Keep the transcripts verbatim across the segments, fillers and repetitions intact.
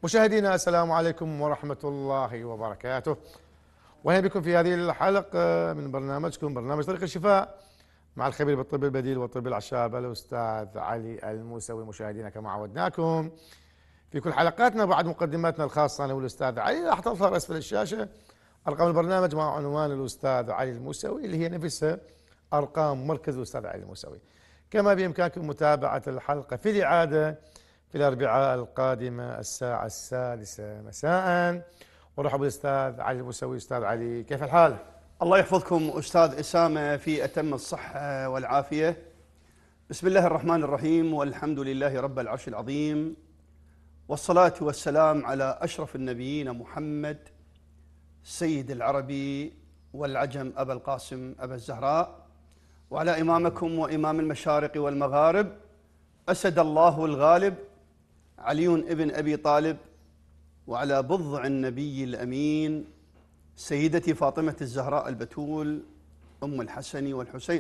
مشاهدينا السلام عليكم ورحمة الله وبركاته، وأهلا بكم في هذه الحلقة من برنامجكم برنامج طريق الشفاء مع الخبير بالطب البديل والطب الأعشاب الأستاذ علي الموسوي. مشاهدينا كما عودناكم في كل حلقاتنا بعد مقدماتنا الخاصة أنا والأستاذ علي راح تظهر أسفل الشاشة أرقام البرنامج مع عنوان الأستاذ علي الموسوي اللي هي نفسها أرقام مركز الأستاذ علي الموسوي. كما بإمكانكم متابعة الحلقة في الإعادة في الأربعاء القادمة الساعة السادسة مساء. ورحب بالأستاذ علي الموسوي. أستاذ علي كيف الحال؟ الله يحفظكم أستاذ أسامة في أتم الصحة والعافية. بسم الله الرحمن الرحيم، والحمد لله رب العرش العظيم، والصلاة والسلام على أشرف النبيين محمد سيد العربي والعجم أبا القاسم أبا الزهراء، وعلى إمامكم وإمام المشارق والمغارب أسد الله الغالب علي ابن أبي طالب، وعلى بضع النبي الأمين سيدتي فاطمة الزهراء البتول أم الحسن والحسين،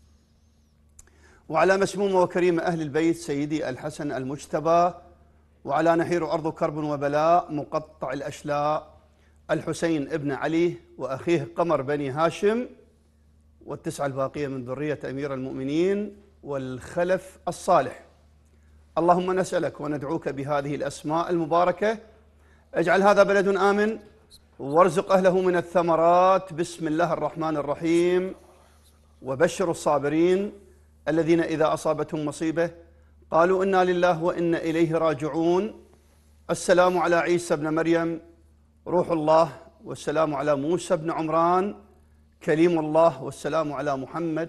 وعلى مسموم وكريم أهل البيت سيدي الحسن المجتبى، وعلى نحير أرض كرب وبلاء مقطع الأشلاء الحسين ابن علي وأخيه قمر بني هاشم، والتسعة الباقية من ذرية أمير المؤمنين والخلف الصالح. اللهم نسألك وندعوك بهذه الأسماء المباركة، اجعل هذا بلد آمن وارزق أهله من الثمرات. بسم الله الرحمن الرحيم. وبشر الصابرين الذين إذا أصابتهم مصيبة قالوا إنا لله وإنا إليه راجعون. السلام على عيسى بن مريم روح الله، والسلام على موسى بن عمران كليم الله، والسلام على محمد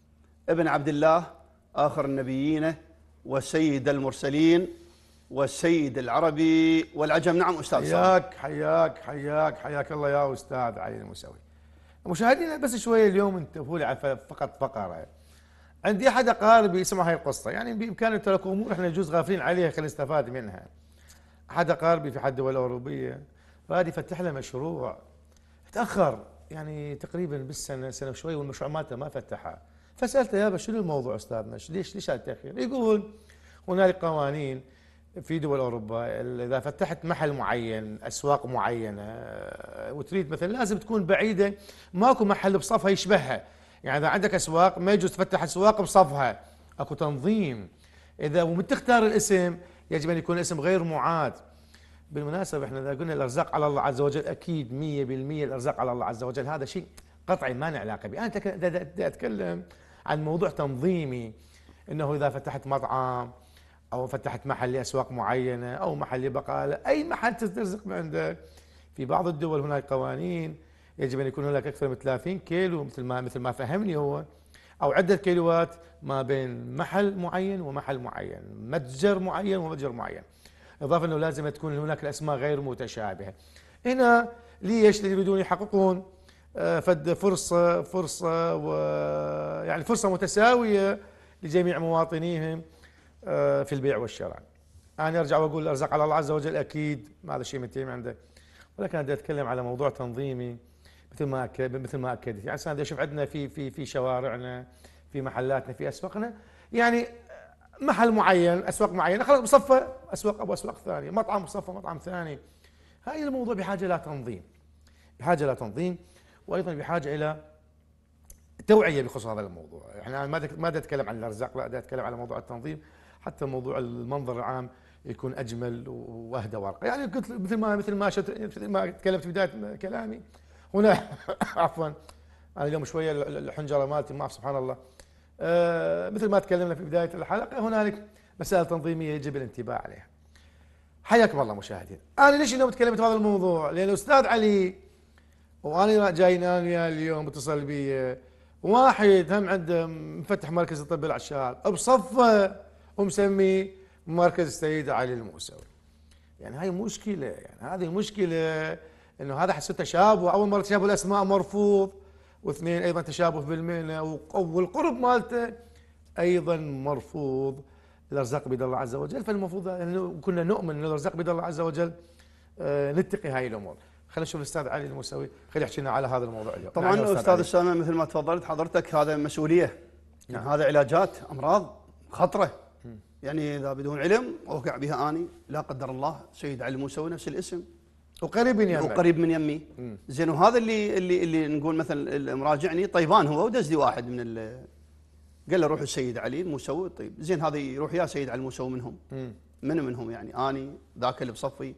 ابن عبد الله آخر النبيين وسيد المرسلين والسيد العربي والعجم. نعم أستاذ. حياك حياك حياك حياك الله يا أستاذ علي الموسوي. مشاهدينا بس شوية اليوم انتبهوا لي على فقط فقرة. عندي أحد أقاربي يسمع هاي القصة، يعني بإمكاننا تركوا أمور إحنا يجوز غافلين عليها خلينا نستفاد منها. أحد أقاربي في حد الدول الأوروبية راد يفتح له مشروع، تأخر يعني تقريبا بالسنة سنة وشوي والمشروع مالته ما فتحها. فسألته يابا شنو الموضوع أستاذنا؟ ليش ليش هالتأخير؟ يقول هنالك قوانين في دول أوروبا إذا فتحت محل معين أسواق معينة وتريد مثلا لازم تكون بعيدة، ماكو محل بصفها يشبهها. يعني إذا عندك أسواق ما يجوز تفتح أسواق بصفها، أكو تنظيم. إذا ومن تختار الاسم يجب أن يكون الاسم غير معاد. بالمناسبة احنا إذا قلنا الأرزاق على الله عز وجل أكيد مية بالمية الأرزاق على الله عز وجل، هذا شيء قطعي ما له علاقة به. أنا بدي أتكلم عن موضوع تنظيمي، إنه إذا فتحت مطعم أو فتحت محل لأسواق معينة أو محل بقالة أي محل ترزق من عندك. في بعض الدول هناك قوانين يجب أن يكون هناك أكثر من ثلاثين كيلو مثل ما مثل ما فهمني هو، أو عدة كيلوات ما بين محل معين ومحل معين، متجر معين ومتجر معين. إضافة أنه لازم تكون هناك الأسماء غير متشابهة. هنا ليش؟ اللي يريدون يحققون فد فرصة فرصة ويعني فرصة متساوية لجميع مواطنيهم في البيع والشراء. أنا أرجع وأقول الأرزاق على الله عز وجل أكيد ما هذا الشيء منتهي من عنده، ولكن أنا بدي أتكلم على موضوع تنظيمي مثل ما أكد مثل ما أكدت. يعني أنا أشوف عندنا في في في شوارعنا في محلاتنا في أسواقنا يعني محل معين أسواق معينة خلاص بصفة أسواق أو أسواق ثانية، مطعم بصفة مطعم ثاني. هاي الموضوع بحاجة إلى تنظيم، بحاجة إلى تنظيم وأيضا بحاجة إلى توعية بخصوص هذا الموضوع. احنا ما ما بدي أتكلم عن الأرزاق، لا بدي أتكلم على موضوع التنظيم، حتى موضوع المنظر العام يكون أجمل وأهدى وأرقى. يعني قلت مثل ما مثل ما مثل ما تكلمت في بداية كلامي هنا عفوا أنا اليوم شوية الحنجرة مالتي ما سبحان الله. آه مثل ما تكلمنا في بداية الحلقة هنالك مسائل تنظيمية يجب الانتباه عليها. حياكم الله مشاهدين. أنا ليش اليوم تكلمت في هذا الموضوع؟ لأن الأستاذ علي وأنا جاي أنا اليوم متصل بي واحد هم عنده مفتح مركز الطب الأعشاب بصفه ومسمي مركز السيد علي الموسوي. يعني هاي مشكلة، يعني هذه مشكلة إنه هذا حسب تشابه. أول مرة تشابه الأسماء مرفوض، واثنين أيضا تشابه بالمهنة والقرب مالته أيضا مرفوض. الأرزاق بيد الله عز وجل، فالمفروض أنه كنا نؤمن أن الأرزاق بيد الله عز وجل آه نتقي هاي الأمور. خلينا نشوف الأستاذ علي الموسوي خلينا يحكي لنا على هذا الموضوع اليوم. طبعا نعم أستاذ أسامة مثل ما تفضلت حضرتك هذا مسؤولية. نعم. هذا علاجات أمراض خطرة. يعني اذا بدون علم اوقع بها اني لا قدر الله سيد علي الموسوي نفس الاسم وقريب من يمك. وقريب من يمي. زين وهذا اللي اللي اللي نقول مثلا مراجعني طيبان هو ودز لي واحد من ال قال له روح السيد علي الموسوي. طيب زين هذا يروح يا سيد علي الموسوي منهم مم. من منهم يعني اني ذاك اللي بصفي.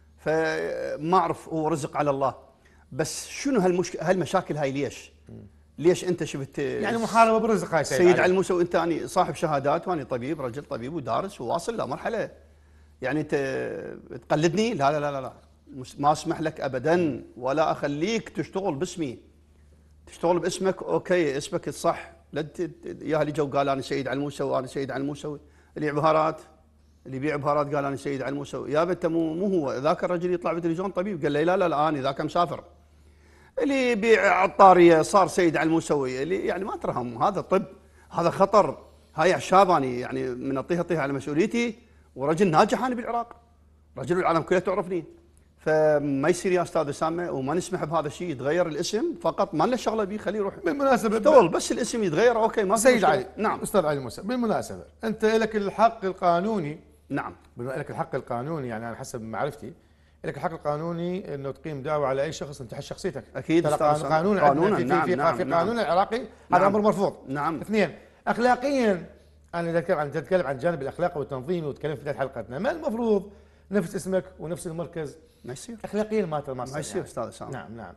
فما اعرف هو رزق على الله. بس شنو هالمشكله هالمشاكل هاي ليش؟ ليش انت شفت يعني محاربه بالرزق هاي سيد, سيد علي الموسوي؟ انت اني صاحب شهادات واني طبيب رجل طبيب ودارس وواصل لمرحله يعني انت تقلدني؟ لا لا لا لا ما اسمح لك ابدا ولا اخليك تشتغل باسمي. تشتغل باسمك اوكي اسمك الصح. لا يا اللي جو قال انا سيد علي الموسوي انا سيد علي الموسوي. اللي يبيع بهارات اللي يبيع بهارات قال انا سيد علي الموسوي. يا انت مو مو هو ذاك الرجل يطلع بالتلفزيون طبيب قال لي لا لا لا انا ذاك مسافر. اللي يبيع عطاريه صار سيد علي الموسوي. اللي يعني ما ترهم هذا طب هذا خطر. هاي اعشاب اني يعني من اطيها اطيها على مسؤوليتي ورجل ناجح انا بالعراق. رجل العالم كلها تعرفني. فما يصير يا استاذ اسامه وما نسمح بهذا الشيء. يتغير الاسم فقط ما لنا شغله به. خليه يروح بالمناسبه اشتغل بس الاسم يتغير اوكي ما في سيد مشكلة. علي. نعم استاذ علي موسى بالمناسبه انت لك الحق القانوني. نعم لك الحق القانوني يعني على حسب معرفتي لك الحق القانوني انه تقيم دعوه على اي شخص انتهى شخصيتك. اكيد ترى استاذ قانون قانونا في نعم في, نعم في نعم قانون العراقي هذا نعم امر مرفوض. نعم. اثنين اخلاقيا انا اذا اتكلم عن اتكلم عن الجانب الاخلاقي والتنظيمي وتكلمت في بدايه حلقتنا ما المفروض نفس اسمك ونفس المركز ما يصير اخلاقيا ما ما ما يصير استاذ اسامه. نعم نعم.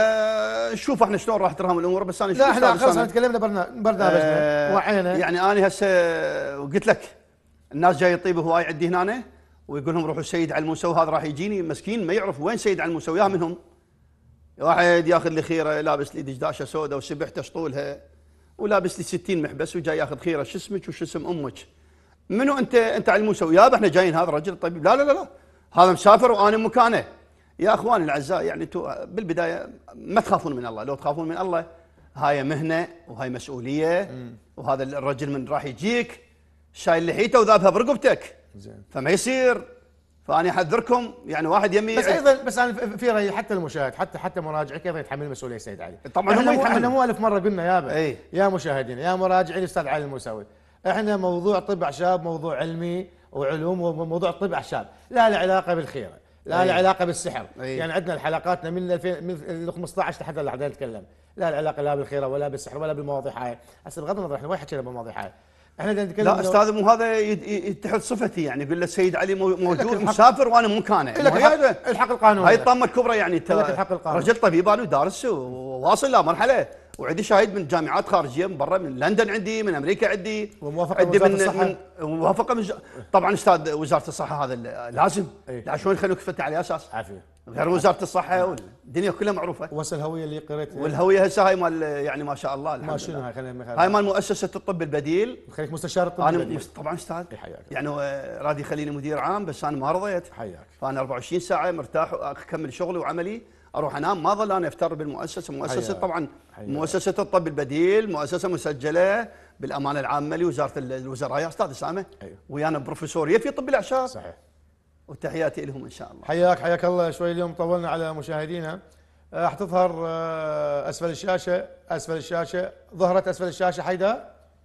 فشوف احنا شلون راح ترهم الامور. بس انا لا احنا خلاص تكلمنا برنامجنا آه وعينا. يعني انا هسه قلت لك الناس جاي يطيبوا هواي عندي هنا ويقول لهم روحوا السيد علي الموسوي هذا راح يجيني مسكين ما يعرف وين سيد علي الموسوي. يا منهم واحد ياخذ لي خيره لابس لي دشداشه سوداء وسبحته شطولها ولابس لي ستين محبس وجاي ياخذ خيره شو اسمك وشو اسم امك. منو انت انت علي الموسوي؟ يابا احنا جايين هذا رجل طبيب. لا لا لا لا هذا مسافر وانا مكانه. يا اخواني الاعزاء يعني انتم بالبدايه ما تخافون من الله. لو تخافون من الله هاي مهنه وهاي مسؤوليه. وهذا الرجل من راح يجيك شايل لحيته وذابها برقبتك. زين فما يصير. فانا احذركم يعني واحد يمي بس ايضا بس انا في رايي حتى المشاهد حتى حتى مراجعك ايضا يتحمل المسؤوليه سيد علي. طبعا هم يتحمل. احنا مو الف مره قلنا يابا ايه؟ يا مشاهدين يا مراجعين الاستاذ علي الموسوي احنا موضوع طب اعشاب موضوع علمي وعلوم وموضوع طب اعشاب لا له علاقه بالخيره لا له علاقه بالسحر. أيه. يعني عندنا حلقاتنا من ألفين من خمسة عشر لحد هلا قاعدين نتكلم لا له علاقه لا بالخيره ولا بالسحر ولا بالمواضيع هاي. هسه بغض النظر احنا وين حكينا بالمواضيع هاي. احنا نتكلم لا استاذ مو هذا يتحد صفتي يعني يقول له السيد علي موجود مسافر وانا مو مكانه. الحق, الحق القانوني هاي الطامه الكبرى يعني انت الحق القانوني. رجل طبيب انا ودارس وواصل لمرحله وعندي شاهد من جامعات خارجيه من برا من لندن عندي من امريكا عندي وموافقه من وزاره الصحه. من موافقه من طبعا استاذ وزاره الصحه هذا لازم. ايه؟ لا شلون يخلوك تفتح على اساس عافيه غير وزاره الصحه والدنيا كلها معروفه. وصل الهويه اللي قريتها والهويه هسه هاي مال يعني ما شاء الله ما شنو هاي خلينا هاي مال مؤسسه الطب البديل. خليك مستشار الطب انا البديل. طبعا استاذ حياك يعني راد يخليني مدير عام بس انا ما رضيت. حياك. فانا أربعة وعشرين ساعه مرتاح اكمل شغلي وعملي اروح انام ما ظل انا افتر بالمؤسسه. مؤسسه حياك. طبعا حياك. مؤسسه الطب البديل مؤسسه مسجله بالامانه العامه لوزاره الوزراء يا استاذ اسامه. أيوه. ويانا بروفيسوريه في طب الاعشاب. صحيح. وتحياتي لهم ان شاء الله. حياك حياك الله. شوي اليوم طولنا على مشاهدينا. راح تظهر اسفل الشاشه اسفل الشاشه ظهرت اسفل الشاشه حيدر.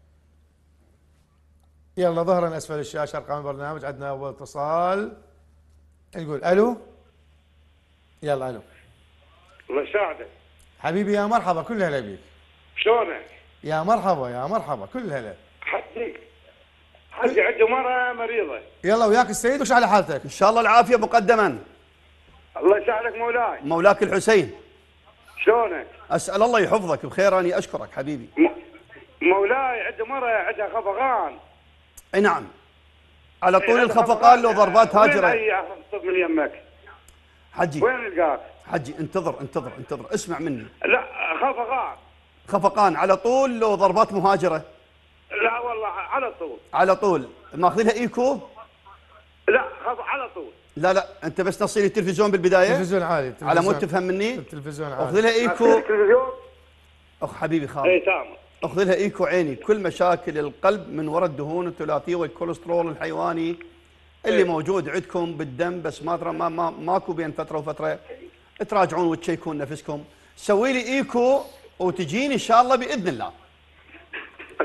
يلا ظهرا اسفل الشاشه ارقام البرنامج. عندنا اول اتصال نقول الو. يلا الو. الله يساعدك حبيبي يا مرحبا كل هلا بيك. شلونك؟ يا مرحبا يا مرحبا كل هلا. حجي حجي عنده مرة مريضة. يلا وياك السيد وش على حالتك؟ ان شاء الله العافيه مقدما. الله يساعدك مولاي. مولاك الحسين. شلونك؟ اسال الله يحفظك بخير. اني اشكرك حبيبي. م... مولاي عنده مرة عندها خفقان. اي نعم. على طول الخفقان لو ضربات هاجره. وين اي اخذ من يمك؟ حجي وين القاك؟ حجي انتظر انتظر انتظر اسمع مني. لا خفقان. خفقان على طول لو ضربات مهاجره؟ لا والله على طول. على طول. ماخذ لها ايكو؟ لا خف على طول. لا لا انت بس تصير التلفزيون بالبدايه. التلفزيون عالي. التلفزيون. على مود تفهم مني. التلفزيون عالي. اخذ لها ايكو. التلفزيون. اخ حبيبي خالد. اي تمام. اخذ لها ايكو عيني. كل مشاكل القلب من وراء الدهون الثلاثيه والكوليسترول الحيواني اللي إيه؟ موجود عندكم بالدم بس ما ترى ما, ما ماكو بين فتره وفتره تراجعون وتشيكون نفسكم. سوي لي ايكو وتجيني ان شاء الله باذن الله. اسوي لك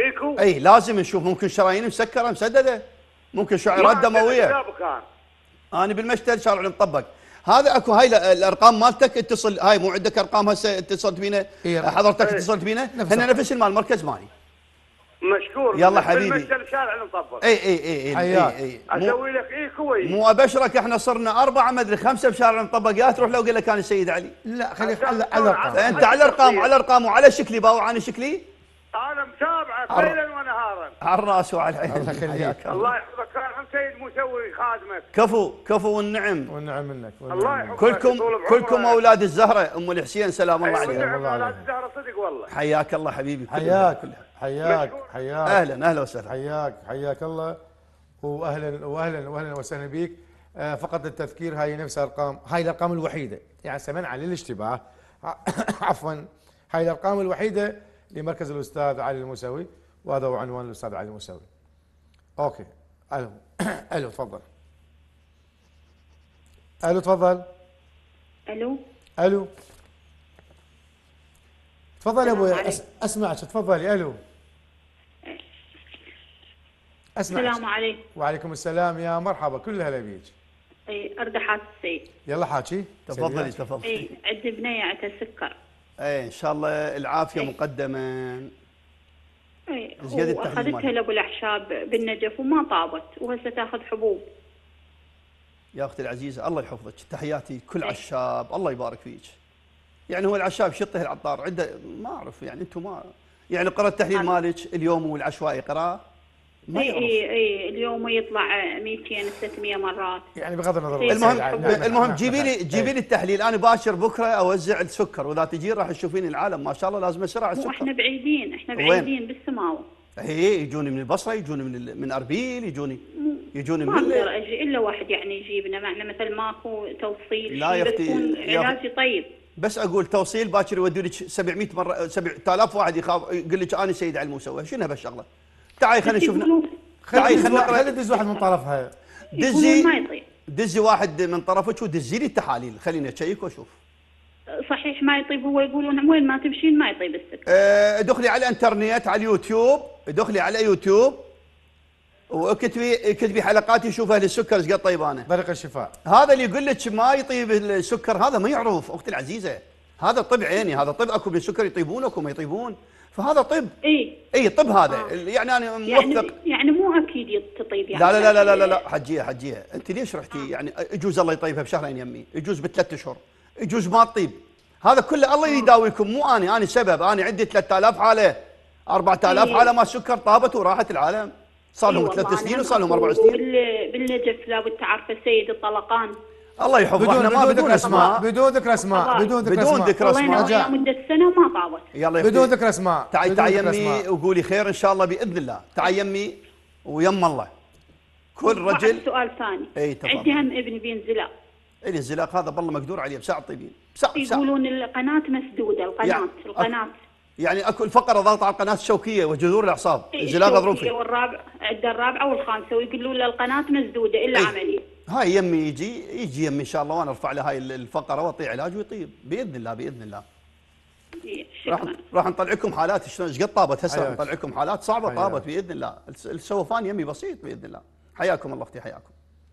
ايكو؟ اي لازم نشوف، ممكن شرايين مسكره مسدده، ممكن شعيرات دمويه. كان انا بالمشتل شارع المطبق. هذا اكو هاي ال- الارقام مالتك اتصل، هاي مو عندك ارقام هسه اتصلت بينا؟ إيه. حضرتك إيه. اتصلت بينا؟ نفس هن نفس المال مركز مالي. مشكور. يلا حبيبي. بالمشتل شارع المطبق. اي اي اي اي, حياك. أي, أي. مو, اسوي لك ايكو وي. مو ابشرك احنا صرنا اربعه مدري خمسه بشارع المطبق، يا تروح لو قال لك كان السيد علي. لا خليك على على الارقام. انت على الارقام على الارقام وعلى شكلي باوع انا شكلي انا متابعك عر- ليلا ونهارا. على الراس وعلى العين. الله يخليك. حياك الله. الله يحفظك. كان عم سيد مسوي خادمك. كفو كفو والنعم. والنعم منك والنعم الله منك. يحفظك. كلكم طول بعمرك. كلكم اولاد الزهره ام الحسين سلام الله أيوة، عليها. نعم، الله اولاد عليها. الزهره صدق والله. حياك الله حبيبي. كلها- حياك كلها. حياك مشكور. حياك اهلا اهلا وسهلا. حياك حياك الله، واهلا واهلا واهلا وسهلا بك. آه، فقط للتذكير هاي نفس ارقام، هاي الارقام الوحيده يعني سمنعا للاشتباه عفوا، هاي الارقام الوحيده لمركز الاستاذ علي الموسوي، وهذا هو عنوان الاستاذ علي الموسوي. اوكي. الو الو تفضل. الو تفضل. الو الو تفضل يا ابوي. السلام أس... اسمعك تفضلي. الو اسمعك. السلام عليكم. وعليكم السلام يا مرحبا، كل هلا بيك. اي ارد حاس السيد. يلا حاكي. تفضلي سيدات. تفضلي. اي عندي بنيه عندها سكر. اي ان شاء الله العافيه إيه. مقدما. اي زيادة التحليل واخذتها مالها. لابو الاحشاب بالنجف وما طابت، وهسه تاخذ حبوب. يا اختي العزيزه الله يحفظك، تحياتي كل إيه. عشاب الله يبارك فيك. يعني هو العشاب شطه العطار عنده ما اعرف، يعني انتم ما يعني قرأ التحليل أنا- مالك اليوم والعشوائي قراء ما اي يعرف. اي اي اليوم يطلع مئتين ثلاثمئة مرات. يعني بغض النظر. إيه. المهم نعم، نعم، المهم نعم، جيبي لي نعم. جيبي لي التحليل، انا باشر بكره اوزع السكر، واذا تجين راح تشوفين العالم ما شاء الله لازم اسرع مو السكر. احنا بعيدين، احنا وين؟ بعيدين بالسماوه. هي يجوني من البصره، يجوني من ال- من اربيل، يجوني يجوني ما من اقدر ال- اجي الا واحد يعني يجيبنا معنا، مثل ماكو توصيل لا يا شي، بس أختي، يكون يا أختي. علاجي طيب. بس اقول توصيل باكر يودوا لك سبعمئة مره سبعة آلاف واحد يخاف يقول لك انا سيد علي الموسوي، شنو هالشغله؟ تعالي خلينا نشوف. يقولون- تعالي خلي خلينا خلي نقرا. تدز واحد من طرفها. دزي يقولون ما يطيب. دزي واحد من طرفك ودزي لي التحاليل، خليني اشيك واشوف. صحيح ما يطيب، هو يقولون وين ما تمشين ما يطيب السكر. أه، ادخلي على الانترنت على اليوتيوب، ادخلي على يوتيوب وكتبي كتبي حلقاتي شوف اهل السكر ايش قد طيب انا. طريق الشفاء. هذا اللي يقول لك ما يطيب السكر هذا ما يعرف اختي العزيزه، هذا طب عيني، هذا طب اكو بالسكر يطيبون واكو ما يطيبون، فهذا طب. اي اي طب هذا آه. يعني انا موثق. يعني يعني مو اكيد تطيب يعني. لا لا لا لا لا لا حجيه حجيه، انت ليش رحتي يعني يجوز الله يطيبها بشهرين يمي، يجوز بثلاث اشهر، يجوز ما تطيب، هذا كله الله يداويكم مو انا، انا سبب، انا عندي ثلاثة آلاف حاله أربعة آلاف إيه. حاله ما السكر طابت وراحت العالم، صار لهم إي والله، ثلاث أنا سنين وصار لهم اربع أكو سنين. بال- بالنجف لابد تعرفه سيد الطلقان. الله يحفظه، بدون احنا ما بدون بدون ذكر اسماء، اسماء. بدون ذكر اسماء، الله. بدون ذكر بدون اسماء. ذكر والله اسماء. انا وياه مده سنه وما طابت. يلا يا بدون أختي. ذكر اسماء. تعي بدون تعي ذكر يمي أسماء. وقولي خير ان شاء الله باذن الله، تعي يمي ويم الله. كل واحد رجل سؤال ثاني. إي، تفضل. عندي هم ابني بينزلاق، الي الزلاق هذا بالله مقدور عليه بساعة طيبين، بساعة بساعة. يقولون القناه مسدوده، القناه يعني- القناه يعني اكو الفقره ضغط على القناه الشوكيه وجذور الاعصاب، إي، الزلاق الشوكية ظروفي. والرابع عند الرابعه والخامسه، ويقولون له القناه مسدوده الا إي. عمليه. هاي يمي يجي يجي يمي ان شاء الله وانا ارفع له هاي الفقره واعطيه علاج ويطيب باذن الله باذن الله. إي، راح شكرا. راح نطلعكم حالات شلون ايش قد طابت هسه، راح حياك. نطلعكم حالات صعبه حياك. طابت باذن الله، الس- السوفان يمي بسيط باذن الله. حياكم الله اختي حياكم.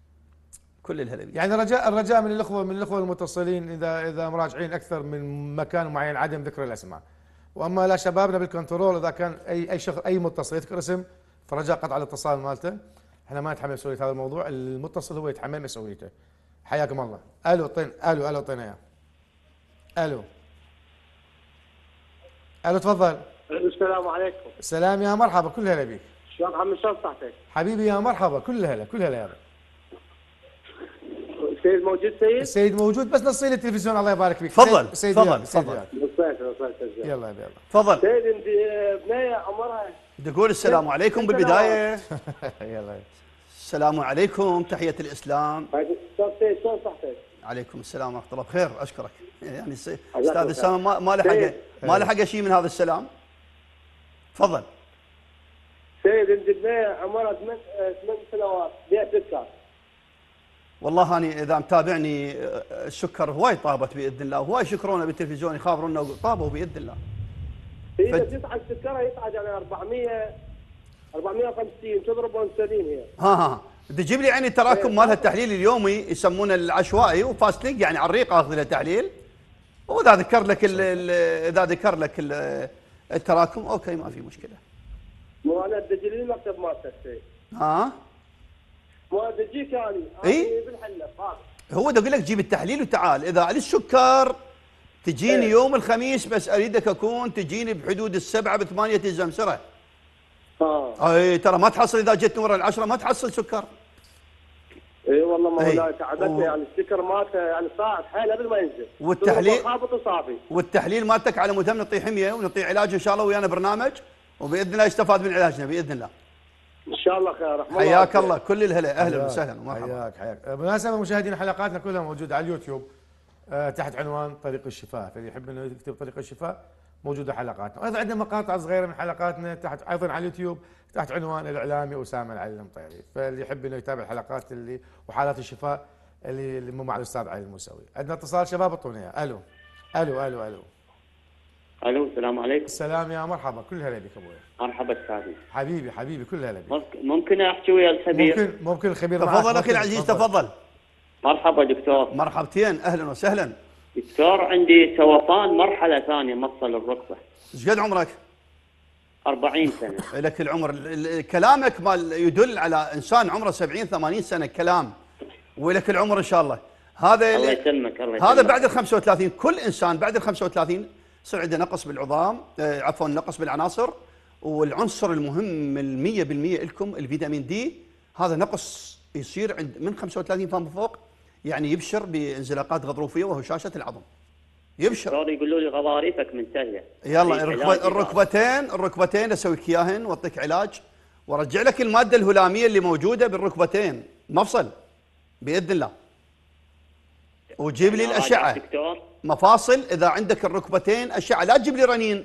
كل الهلا بيك. يعني رجاء الرجاء من الاخوه من الاخوه المتصلين اذا اذا مراجعين اكثر من مكان معين عدم ذكر الاسماء. واما لا شبابنا بالكنترول اذا كان اي اي شخص اي متصل يذكر اسم فرجاء قطع الاتصال مالته، احنا ما نتحمل مسؤوليه هذا الموضوع، المتصل هو يتحمل مسؤوليته. حياكم الله. الو طين الو الو طين اياه. الو الو تفضل. السلام عليكم. السلام يا مرحبا، كل هلا بيك. شلون عم شلون صحتك؟ حبيبي يا مرحبا، كل هلا كل هلا يا رب. السيد موجود سيد؟ السيد موجود بس نصي لي التلفزيون الله يبارك فيك. تفضل، سيد- سيد تفضل، وياك، سيد تفضل. وياك. وصلت وصلت يلا يلا يلا. تفضل. سيد عندي بنيه عمرها تقول السلام عليكم بالبدايه. يلا السلام عليكم، تحيه الاسلام. شلون سيد شلون صحتك؟ عليكم السلام ورحمه الله بخير، اشكرك. يعني الس- حياك استاذ الله. اسامه ما ما لحق سيد. ما لحق شيء من هذا السلام. تفضل. سيد عندي بنيه عمرها ثمان ثمان سنوات بيع سكر. والله اني اذا متابعني آه، السكر هواي طابت باذن الله، هواي يشكرونا بالتلفزيون يخابرونا طابوا باذن الله. اذا فت- يصعد سكرها يصعد على أربعمية أربعمية وخمسين تضرب انسولين هي. ها ها تجيب لي يعني التراكم مالها التحليل اليومي يسمونه العشوائي وفاستنج، يعني على الريق اخذ له تحليل، واذا ذكر لك ال ال اذا ذكر لك ال التراكم اوكي ما في مشكله. مو انا ادجي لي المكتب مالته السيد. ها مو ادجيك اني إي؟ أنا بالحله هذا. هو ده اقول لك جيب التحليل وتعال. اذا على السكر تجيني إيه. يوم الخميس، بس اريدك اكون تجيني بحدود السبعه بثمانيه الزمسره. اه اي ترى ما تحصل اذا جيت ورا العشره ما تحصل سكر. اي والله ما إي. هو تعبتني و- يعني السكر مالته يعني صاعد حيل قبل ما ينزل. والتحليل- خابط وصافي. والتحليل مالتك على مود نعطيه حميه ونعطيه علاج ان شاء الله ويانا برنامج، وباذن الله يستفاد من علاجنا باذن الله. ان شاء الله خير. رحمه حياك عليك. الله، كل الهلا، اهلا حياك- وسهلا ومرحبا. حياك حياك. بالمناسبه مشاهدينا حلقاتنا كلها موجوده على اليوتيوب آه، تحت عنوان طريق الشفاء، فاللي يحب انه يكتب طريق الشفاء موجوده حلقاتنا، وايضا عندنا مقاطع صغيره من حلقاتنا تحت ايضا على اليوتيوب تحت عنوان الاعلامي اسامه العلي المطيري، فاللي يحب انه يتابع الحلقات اللي وحالات الشفاء اللي اللي مو مع الاستاذ علي الموسوي. عندنا اتصال شباب اعطونا اياه. الو الو الو الو. الو السلام عليكم. السلام يا مرحبا، كل هلا بك ابوي. مرحبا استاذي. حبيبي حبيبي كل هلا بك. ممكن ممكن احكي ويا الخبير؟ ممكن ممكن الخبير معك. تفضل اخي ممكن. العزيز تفضل. مرحبا دكتور. مرحبتين اهلا وسهلا. دكتور عندي سرطان مرحله ثانيه مفصل الركبه. ايش قد عمرك؟ أربعين سنه. لك العمر، ال- ال- كلامك مال يدل على انسان عمره سبعين ثمانين سنه كلام، ولك العمر ان شاء الله. هذا الله ال- يسلمك الله يسلمك. هذا بعد ال خمسة وثلاثين، كل انسان بعد ال خمسة وثلاثين يصير عنده نقص بالعظام، آه، عفوا نقص بالعناصر، والعنصر المهم المية بالمية لكم الفيتامين دي، هذا نقص يصير عند من خمسة وثلاثين فما فوق، يعني يبشر بانزلاقات غضروفيه وهشاشه العظم. يبشر. دكتور يقولوا لي غضاريفك منتهيه. يلا في الركبة علاج الركبتين الركبتين اسوي لك اياهن واعطيك علاج وارجع لك الماده الهلاميه اللي موجوده بالركبتين مفصل باذن الله. وجيب لي أنا الاشعه راجع دكتور. مفاصل. اذا عندك الركبتين اشعه لا تجيب لي رنين.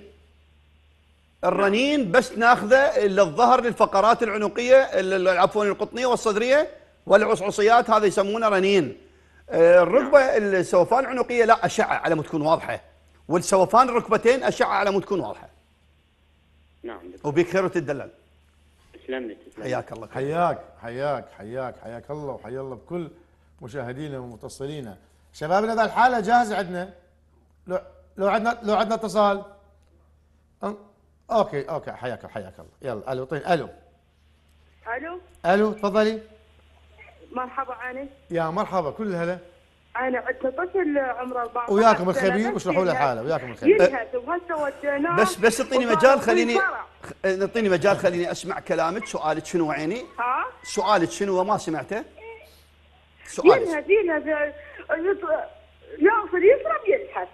الرنين بس ناخذه للظهر للفقرات العنقيه ال- عفوا القطنيه والصدريه والعصعصيات، هذا يسمونه رنين. آه، الركبه السوفان العنقيه لا اشعه على مود تكون واضحه، والسوفان الركبتين اشعه على مود تكون واضحه. نعم دكتور. وبيك خير وتدلل. تسلم لي تسلم لي. حياك الله. حياك حياك حياك حياك الله وحيا الله بكل مشاهدينا ومتصلينا. شبابنا ذا الحاله جاهزه عندنا. لو لو عندنا لو عندنا اتصال. أم- اوكي اوكي حياك حياك الله. يلا الو طيب الو الو الو تفضلي. مرحبا. انا يا مرحبا كل هلا. انا عندنا طفل عمره أربعة عشر وياكم سنة الخبير بس واشرحوا له ينهد- حاله وياكم الخبير. ينهد وهسه وديناه بس بس اعطيني وصار مجال في خليني فرع. خ- اعطيني مجال خليني اسمع كلامك. سؤالك شنو عيني؟ ها سؤالك شنو وما سمعته؟ سؤالك ينهد ينهد يط- ياكل يشرب يلحس.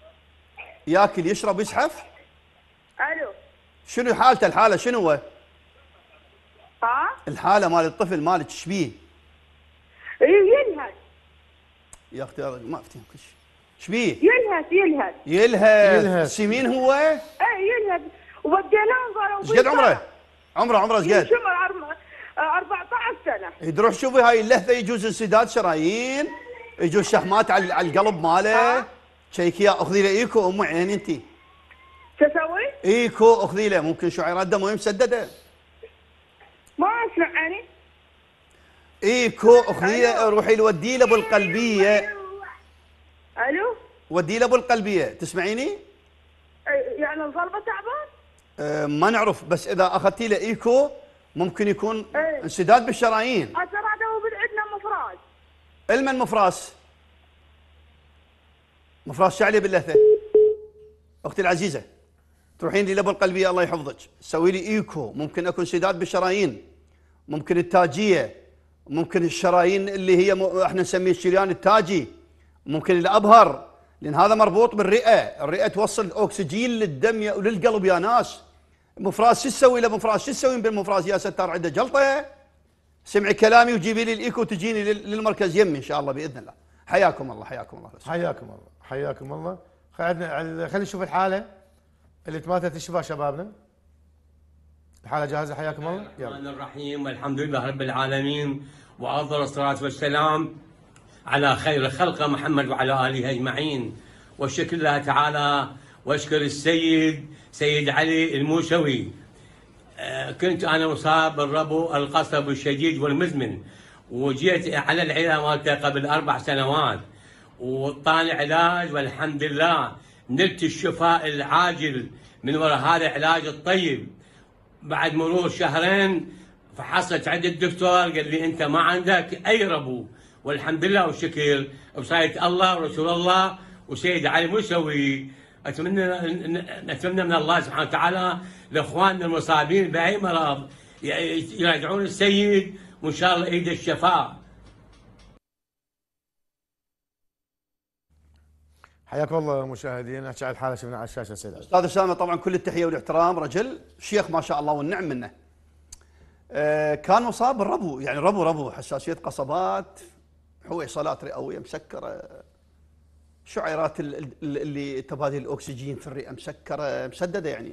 ياكل يشرب يزحف؟ الو شنو حالته؟ الحاله شنو هو؟ ها الحاله مال الطفل مالك ايش بيه؟ إيه ينهد يا اختي أنا ما افتهم كل شيء. ايش بيه؟ ينهد ينهد يلهث. يلهث. سمين هو؟ اي ينهد وديناه صار ايش قد عمره؟ عمره عمره ايش قد؟ عمره أربعة عشر سنة. تروح شوفي هاي اللهثه يجوز انسداد شرايين، يجوز شحمات على على القلب ماله. ها؟ شيكيا اخذي له ايكو ام عين انت. شو اسوي؟ ايكو اخذي له، ممكن شعيرات دمويه مسدده. ما اسمع يعني. ايكو اخذي له، روحي له ودي له بالقلبيه. الو ودي له بالقلبيه، تسمعيني؟ إيه، يعني القلب تعبان؟ أه ما نعرف، بس اذا اخذتي له ايكو ممكن يكون إيه. انسداد بالشرايين. ترى هو عندنا مفراج. المن مفراس؟ مفراس شعلي باللهثه. اختي العزيزه تروحين لي لبو القلبيه الله يحفظك، سوي لي ايكو، ممكن اكون انسداد بالشرايين، ممكن التاجيه، ممكن الشرايين اللي هي م... احنا نسميه الشريان التاجي، ممكن الابهر، لان هذا مربوط بالرئه، الرئه توصل اكسجين للدم يا- وللقلب يا ناس. مفراس شو تسوي له مفراس؟ شو تسوين بالمفراس يا ستار؟ عنده جلطه؟ سمعي كلامي وجيبي لي الايكو وتجيني لل- للمركز يمي ان شاء الله باذن الله. حياكم الله حياكم الله. حياكم الله حياكم الله. خلينا خلينا نشوف الحاله اللي تماتت الشفاء شبابنا. الحاله جاهزه حياكم الله. يلا. الرحمن الرحيم والحمد لله رب العالمين وافضل الصلاه والسلام على خير خلقه محمد وعلى اله اجمعين، والشكر لله تعالى واشكر السيد سيد علي الموسوي. كنت انا مصاب بالربو القصب الشديد والمزمن، وجيت على العياده مالته قبل اربع سنوات وطاني علاج، والحمد لله نلت الشفاء العاجل من وراء هذا العلاج الطيب. بعد مرور شهرين فحصت عند الدكتور قال لي انت ما عندك اي ربو، والحمد لله والشكر بصاية الله ورسول الله وسيد علي الموسوي. اتمنى نتمنى من الله سبحانه وتعالى لاخواننا المصابين باي مرض يرجعون السيد وان شاء الله ايد الشفاء. حياكم الله مشاهدينا، نحكي على الحاله شفنا على الشاشه سيد علي. استاذ اسامه طبعا كل التحيه والاحترام، رجل شيخ ما شاء الله والنعم منه. آه كان مصاب بالربو، يعني ربو ربو حساسيه قصبات، حويصلات رئويه مسكره، شعيرات اللي تبادل الاكسجين في الرئه مسكره مسدده، يعني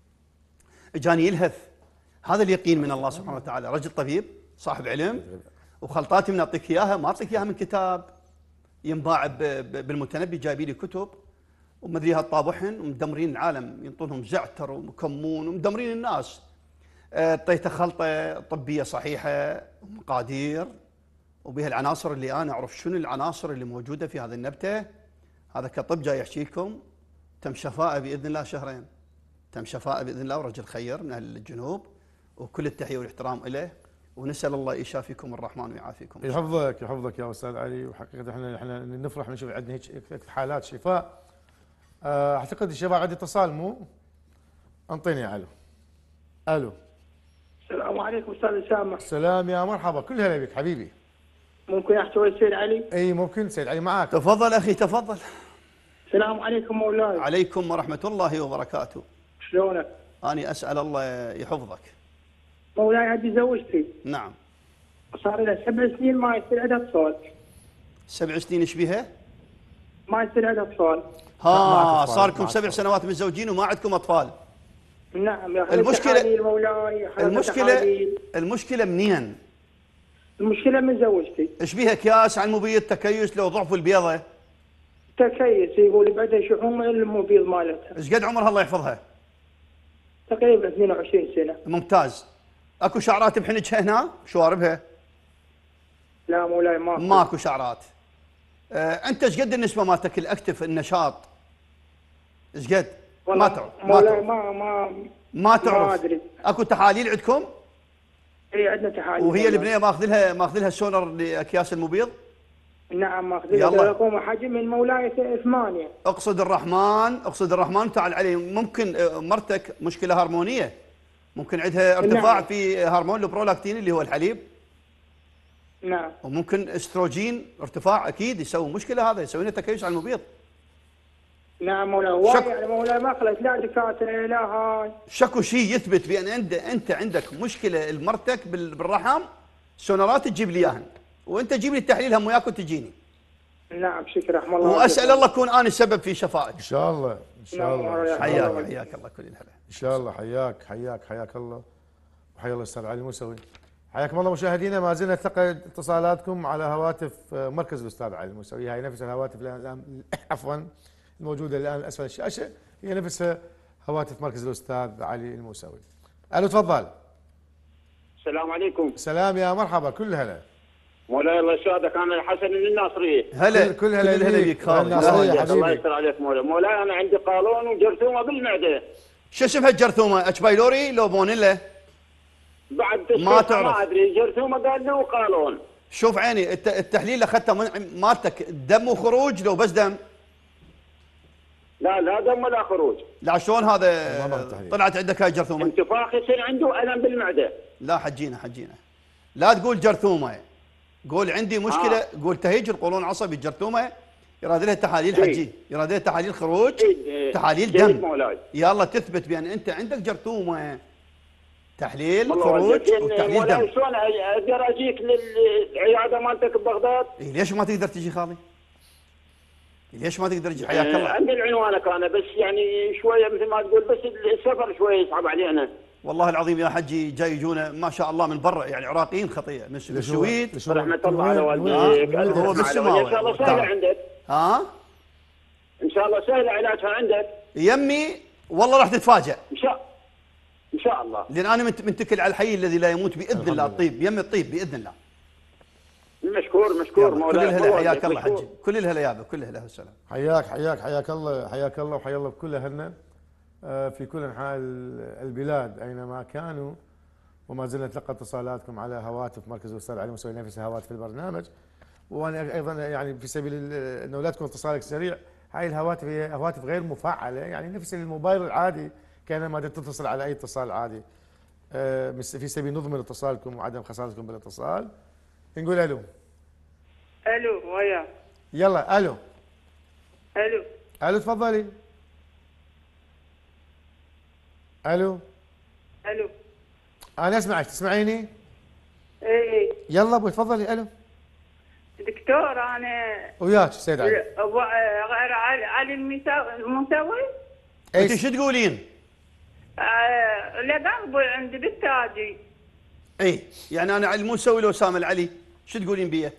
اجاني يلهث. هذا اليقين من الله سبحانه وتعالى، رجل طبيب صاحب علم، وخلطاتي من اعطيك اياها ما اعطيك اياها من كتاب ينباع بالمتنبي، جايبين لي كتب ومدري هالطابحن ومدمرين العالم، ينطونهم زعتر ومكمون ومدمرين الناس. اعطيته خلطه طبيه صحيحه ومقادير وبها العناصر اللي انا اعرف شنو العناصر اللي موجوده في هذه النبته. هذا كطب جاي يحكي لكم، تم شفاءه باذن الله شهرين، تم شفاءه باذن الله، ورجل خير من اهل الجنوب، وكل التحيه والاحترام له، ونسال الله يشافيكم الرحمن ويعافيكم. يحفظك يحفظك يا استاذ علي، وحقيقه احنا احنا نفرح نشوف عندنا هيك حالات شفاء. اعتقد الشباب عندي اتصال، مو انطيني علو. الو. السلام عليكم استاذ اسامه. السلام يا مرحبا، كل هلا بك حبيبي. ممكن احكي ويا السيد علي؟ اي ممكن سيد علي معك. تفضل اخي تفضل. السلام عليكم مولاي. عليكم ورحمه الله وبركاته. شلونك؟ اني اسال الله يحفظك. مولاي عندي زوجتي. نعم. صار لها سبع سنين ما يصير عندها اطفال. سبع سنين ايش بيها؟ ما يصير عندها اطفال. ها صار لكم سبع سنوات متزوجين وما عندكم اطفال. نعم يا المشكله مولاي المشكله المشكله منين؟ المشكله من زوجتي. ايش بيها؟ كياس على المبيض، تكيس، لو ضعف البيضه؟ تكيس، يقول بعدها شحوم المبيض مالتها. ايش قد عمرها الله يحفظها؟ تقريبا اثنين وعشرين سنه. ممتاز. اكو شعرات بحنجها هنا شواربها؟ لا مولاي ماكو. ماكو شعرات. آه انت ايش قد النسبه مالتك الاكتف النشاط؟ ايش قد؟ ما تعرف. مولاي ما ما ما تعرف. ما ادري. اكو تحاليل عندكم؟ اي عندنا تحاليل. وهي البنيه ماخذ لها ماخذ لها السونر لاكياس المبيض؟ نعم ماخذ لها تراكم حجم من مولاي ثمانية. اقصد الرحمن اقصد الرحمن تعال علي. ممكن مرتك مشكله هرمونيه، ممكن عندها ارتفاع نعم. في هرمون البرولاكتين اللي هو الحليب. نعم. وممكن استروجين ارتفاع، اكيد يسوي مشكله، هذا يسوي لنا تكيس على المبيض. نعم مولاي. واي يعني مولاي ما خلت لا دكاتره لا هاي. شكو شيء يثبت بان انت انت عندك مشكله المرتك بالرحم، سونارات تجيب لي اياهن، وانت جيب لي التحليل هم وياك وتجيني. نعم شكرا رحم الله. واسال الله اكون انا السبب في شفائك. ان شاء الله ان شاء الله. حياك حياك الله كل الهلا. ان شاء الله. حياك حياك حياك الله، وحيا الله الاستاذ علي الموسوي. حياكم الله مشاهدينا، ما زلنا نلتقي اتصالاتكم على هواتف مركز الاستاذ علي الموسوي. هاي نفس الهواتف الان عفوا الموجوده الان اسفل الشاشه، هي نفسها هواتف مركز الاستاذ علي الموسوي. الو تفضل. السلام عليكم. سلام يا مرحبا، كل هلا. مولاي الله يسعدك، انا حسن من الناصريه. هلا كل هلا هلا بيك خالد. الله يستر عليك مولاي. مولاي انا عندي قولون وجرثومه بالمعده. شو اسمها الجرثومه؟ اتش بايلوري لو بونيلا؟ بعد ما تعرف. ما ادري جرثومه قال له وقالون. شوف عيني التحليل اللي اخذته مالتك دم وخروج لو بس دم؟ لا لا دم ولا خروج. لا شلون هذا طلعت عندك هاي جرثومه؟ انتفاخ يصير عنده الم بالمعده. لا حجينا حجينا. لا تقول جرثومه، قول عندي مشكله. آه. قول تهيج القولون العصبي الجرثومه، يراد لها تحاليل حجي، يراد لها تحاليل خروج، تحاليل دم. مولاي. يلا تثبت بان انت عندك جرثومه. تحليل خروج وتحليل دم. شلون اقدر اجيك للعياده مالتك ببغداد؟ إيه ليش ما تقدر تجي خالي؟ ليش ما تقدر تجي؟ حياك الله. عندي العنوانك انا، بس يعني شويه مثل ما تقول، بس السفر شويه يصعب علينا. والله العظيم يا حجي جاي يجونا ما شاء الله من برا، يعني عراقيين خطيه من السويد. رحمه الله على والديك. هو بالسماوه. ان شاء الله سهله عندك. ها؟ ان شاء الله سهله علاجها عندك. يمي والله راح تتفاجأ ان شاء ان شاء الله. لان انا مت- متكل على الحي الذي لا يموت باذن الحمد الله. لله. الطيب يمي الطيب باذن الله. مشكور مشكور يلا، كل مولاي. الهلا الله حياك يجزيك، الله مشكور. حجي، كل الهلا يابا، كل الهلا والسلام. حياك حياك حياك الله حياك الله وحيا الله بكل اهلنا آه، في كل انحاء ال- البلاد اينما كانوا. وما زلنا نتلقى اتصالاتكم على هواتف مركز الاستاذ علي موسوي نفس هواتف في البرنامج. وانا ايضا يعني في سبيل ال- انه لا تكون اتصالك سريع، هاي الهواتف هي هواتف غير مفعله، يعني نفس الموبايل العادي كانما تتصل على اي اتصال عادي. آه، مس- في سبيل نضمن اتصالكم وعدم خسارتكم بالاتصال. نقول الو. الو ويا يلا الو. الو الو تفضلي. الو. الو. انا اسمعك، تسمعيني؟ اي يلا ابوي تفضلي. الو. دكتور انا وياك سيد علي. أبو- غير علي علي المسا- المسوي. انت اي شو تقولين؟ آه، لقلبي عندي بالتاجي. اي يعني انا علي الموسوي لو سام العلي شو تقولين بيه؟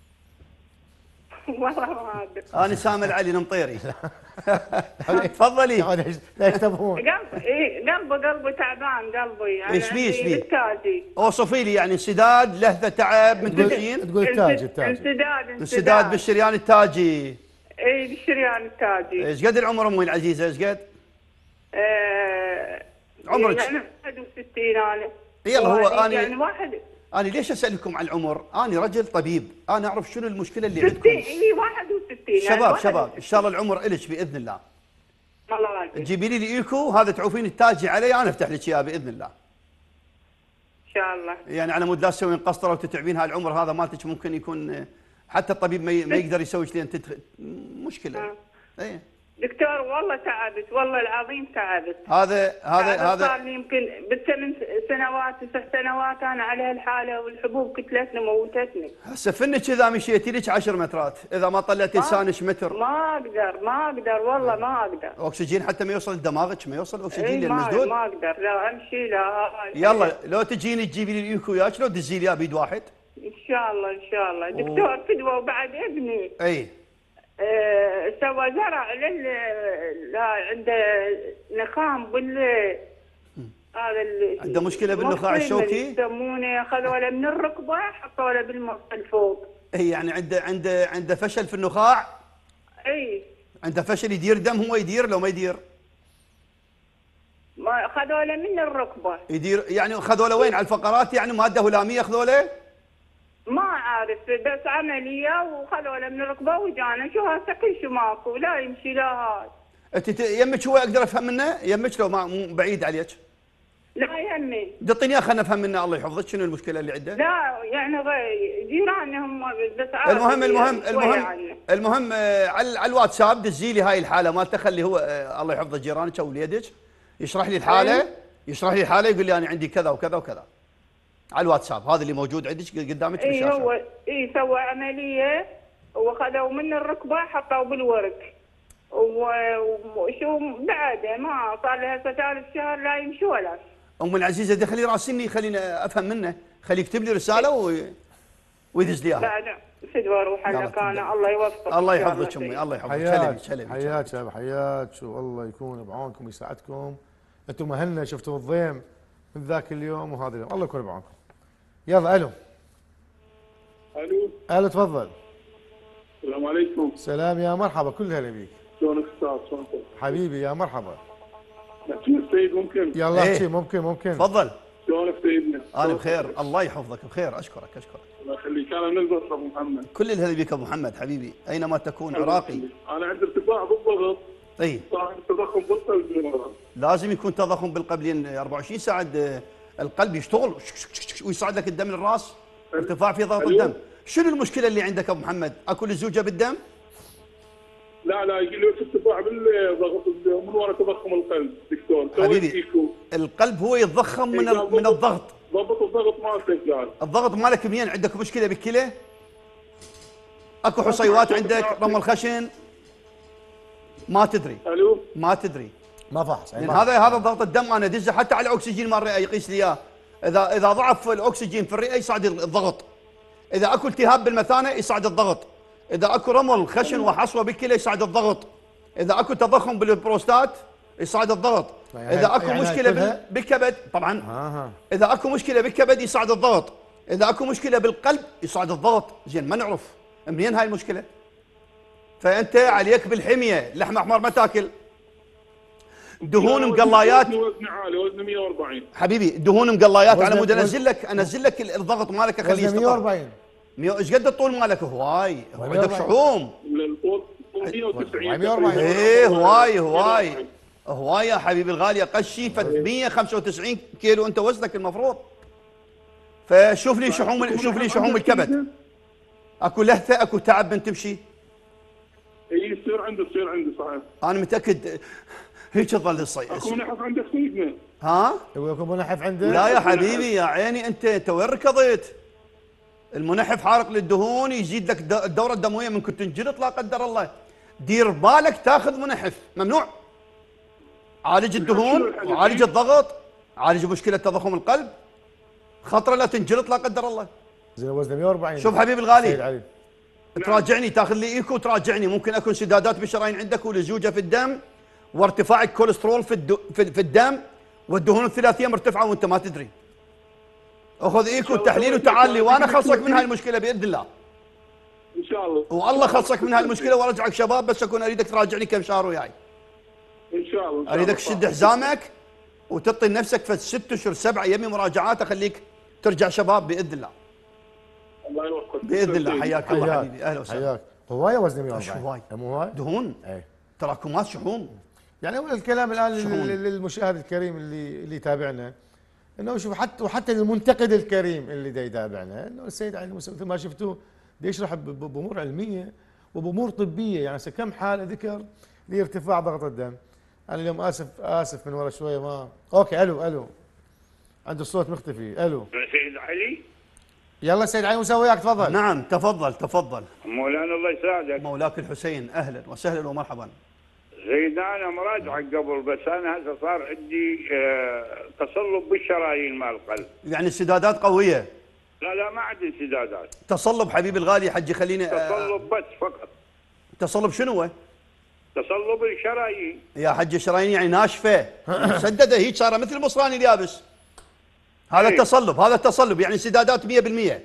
والله ما ادري. انا سام العلي المطيري. تفضلي. لا يشتبهون. قلبي اي قلبي قلبي تعبان قلبي يعني إيش بيه، إيش عندي بيه؟ بالتاجي. اوصفي لي يعني انسداد، لهثه، تعب، متفقين؟ تقول التاج انسد- التاج. انسداد انسداد بالشريان التاجي. اي بالشريان التاجي. ايش قد العمر امي العزيزه؟ ايش قد؟ آه، عمرك؟ يعني واحد وستين انا. يلا هو يعني- أنا- يعني واحد انا ليش اسالكم عن العمر؟ انا رجل طبيب، انا اعرف شنو المشكله اللي ستين. عندكم. اي واحد وستين. يعني شباب واحد شباب وستين. ان شاء الله العمر الك باذن الله. الله يعافيك. تجيبي لي الايكو هذا تعوفين التاجي علي، انا افتح لك اياه باذن الله. ان شاء الله. يعني على مود لا تسوين قسطره وتتعبين هالعمر هذا مالتك، ممكن يكون حتى الطبيب ما ي- ما يقدر يسوي لين تدخل مشكله. آه. اي دكتور والله تعبت، والله العظيم تعبت. هذا هذا تعبت صار هذا لي يمكن بالثمان سنوات تسع سنوات انا على هالحاله، والحبوب كتلتني موتتني. هسه فنك اذا مشيتي لك عشر مترات، اذا ما طلعتي لسانك متر. ما اقدر ما اقدر والله ما اقدر. اكسجين حتى ما يوصل لدماغك، ما يوصل اكسجين اي ما للمسدود. ما اقدر لا امشي لا هاي. يلا لو تجيني تجيبي لي الايكو وياك، لو تدزي لي اياه بيد واحد. ان شاء الله ان شاء الله. دكتور فدوى وبعد ابني اي آه، سوى زرع لل لا عنده نخام بال هذا ال- عنده مشكلة بالنخاع المفصل الشوكي؟ اللي يسمونه، اخذوا له من الركبه حطوا له بالمفصل فوق. اي يعني عنده عنده عنده فشل في النخاع، اي عنده فشل يدير دم، هو يدير لو ما يدير ما اخذوا له من الركبه. يدير يعني اخذوا له وين؟ على الفقرات يعني ماده هلاميه اخذوا له؟ ما عارف بس عمليه وخذوا له من الركبه وجانا شو هسه كل شيء ماكو، لا يمشي لا هاي. انت ت- يمك هو اقدر افهم منه؟ يمك لو ما مو بعيد عليك لا يمي دطيني خلنا نفهم منه الله يحفظك شنو المشكله اللي عنده. لا يعني غير جيراني هم بس عارف المهم المهم شوية المهم عنه. المهم آه، على على الواتساب دزي لي هاي الحاله مالته، خلي هو آه، الله يحفظ جيرانك او وليدك يشرح لي الحاله، يشرح لي الحاله يقول لي انا عندي كذا وكذا وكذا على الواتساب، هذا اللي موجود عندك قدامك اي بالشاشه. هو اي سوى عمليه واخذوا من الركبه حطوا بالورك و- وشو بعده ما صار له هسه ثالث شهر لا يمشي ولا. ام العزيزه دخلي راسني خليني افهم منه، خليه يكتب لي رساله و... ويدز لي اياها. بعد فدوى اروح يلا لك انا تفضل. الله يوفقك. الله إن شاء يحفظك سيدي. امي، الله يحفظك. حياك سلمي سلمي حياك شباب حياك، والله يكون بعونكم ويساعدكم. انتم اهلنا، شفتوا الضيم من ذاك اليوم وهذا اليوم، الله يكون بعونكم. يلا الو. الو الو تفضل. السلام عليكم. سلام يا مرحبا، كل هلا بيك شلونك استاذ؟ شلونك؟ حبيبي يا مرحبا. نحكي السيد ممكن؟ يلا إيه. احكي. ممكن ممكن تفضل. شلونك سيدنا؟ انا بخير الله يحفظك بخير، اشكرك اشكرك. الله يخليك، انا من البصره ابو محمد. كل الهلا بك ابو محمد حبيبي، اينما تكون عراقي. انا عندي ارتفاع بالضغط، اي صار عندي تضخم بالقلب. لازم يكون تضخم بالقلب لان أربعة وعشرين ساعه د- القلب يشتغل ويصعد لك الدم للراس، ارتفاع في ضغط أيوه. الدم. شنو المشكله اللي عندك ابو محمد؟ اكل الزوجه بالدم؟ لا لا يجي لي ارتفاع بالضغط من ورا تضخم القلب دكتور. سويت حبيبي. إيكو. القلب هو يتضخم من إيه، ال- من الضغط. ضبط الضغط مالتك قال. الضغط مالك منين؟ عندك مشكله بالكلى؟ اكو حصيوات عندك؟ رمل خشن؟ ما تدري الو ما تدري ما فحص. لان هذا هذا ضغط الدم انا ادزه حتى على الاكسجين مال الرئه يقيس لي اياه، اذا اذا ضعف الاكسجين في الرئه يصعد الضغط، اذا اكو التهاب بالمثانه يصعد الضغط، اذا اكو رمل خشن وحصوه بالكلى يصعد الضغط، اذا اكو تضخم بالبروستات يصعد الضغط، يعني اذا اكو يعني مشكله كلها؟ بال- بالكبد طبعا، آه. اذا اكو مشكله بالكبد يصعد الضغط، اذا اكو مشكله بالقلب يصعد الضغط. زين ما نعرف منين هاي المشكله. فانت عليك بالحميه، لحم احمر ما تاكل، دهون مقلايات. وزني عالي، وزني مية وأربعين. حبيبي دهون مقلايات، على وزن- مود وزن- انزل لك انزل لك الضغط مالك اخليه وزنه يستقر. مية وأربعين. مية ايش قد الطول مالك؟ هواي هو مية عندك وأربعين. شحوم. الطول مية وتسعين. مية وأربعين. ايه هواي هواي هواي يا حبيبي الغالي، اقل شيء مية وخمسة وتسعين كيلو انت وزنك المفروض. فشوف لي شحوم، شوف لي شحوم الكبد. اكو لهثه، اكو تعب من تمشي. اي يصير عندي يصير عندي صحيح. انا متاكد هيك تظل الصيد. اكو منحف عندك سيدنا. ها؟ يقول لكم منحف عنده؟ لا يا حبيبي يا عيني، انت انت وين ركضت؟ المنحف حارق للدهون، يزيد لك د- الدوره الدمويه ممكن تنجلط لا قدر الله. دير بالك تاخذ منحف، ممنوع. عالج الدهون وعالج الضغط، عالج مشكله تضخم القلب، خطره لا تنجلط لا قدر الله. زين وزنه مية وأربعين. شوف حبيبي سيد الغالي، علي. تراجعني تاخذ لي ايكو وتراجعني، ممكن اكون سدادات بالشرايين عندك ولزوجه في الدم وارتفاع الكوليسترول في الدو في, في الدم والدهون الثلاثيه مرتفعه وانت ما تدري. اخذ ايكو التحليل وتعال لي وانا خلصك من هاي المشكله باذن الله. ان شاء الله. والله خلصك من هاي المشكله وارجعك شباب، بس اكون اريدك تراجعني كم شهر وياي. ان شاء الله. إن شاء اريدك الله. تشد حزامك وتعطي لنفسك في ست اشهر سبع ايام مراجعات، اخليك ترجع شباب باذن الله. الله يوفقك. باذن الله. حياك الله حبيبي، اهلا وسهلا. حياك. هوايه وزنه مية شو وأربعين. هواي؟ مو هواي؟ دهون، اي. تراكمات شحوم. يعني هو الكلام الان شحون. لل- للمشاهد الكريم اللي اللي يتابعنا، انه شوف حتى وحتى للمنتقد الكريم اللي دا يتابعنا، انه السيد علي الموسوي مثل ما شفتوه دا يشرح ب- ب- بامور علميه وبامور طبيه. يعني هسه كم حاله ذكر لارتفاع ضغط الدم. انا اليوم اسف اسف من ورا شويه ما اوكي. الو الو عنده الصوت مختفي. الو سيد علي. يلا سيد علي موسى وياك تفضل. نعم تفضل تفضل. مولانا الله يساعدك. مولاك الحسين، اهلا وسهلا ومرحبا. زين انا مراجعك قبل، بس انا هسه صار عندي آه تصلب بالشرايين مال القلب. يعني السدادات قويه. لا لا ما عندي انسدادات. تصلب حبيبي الغالي حجي خليني آه، تصلب بس فقط. تصلب شنو هو؟ تصلب الشرايين. يا حجي شرايين يعني ناشفه مسدده هيك صار مثل المصراني اليابس. هذا إيه. التصلب، هذا التصلب يعني سدادات مية بالمية.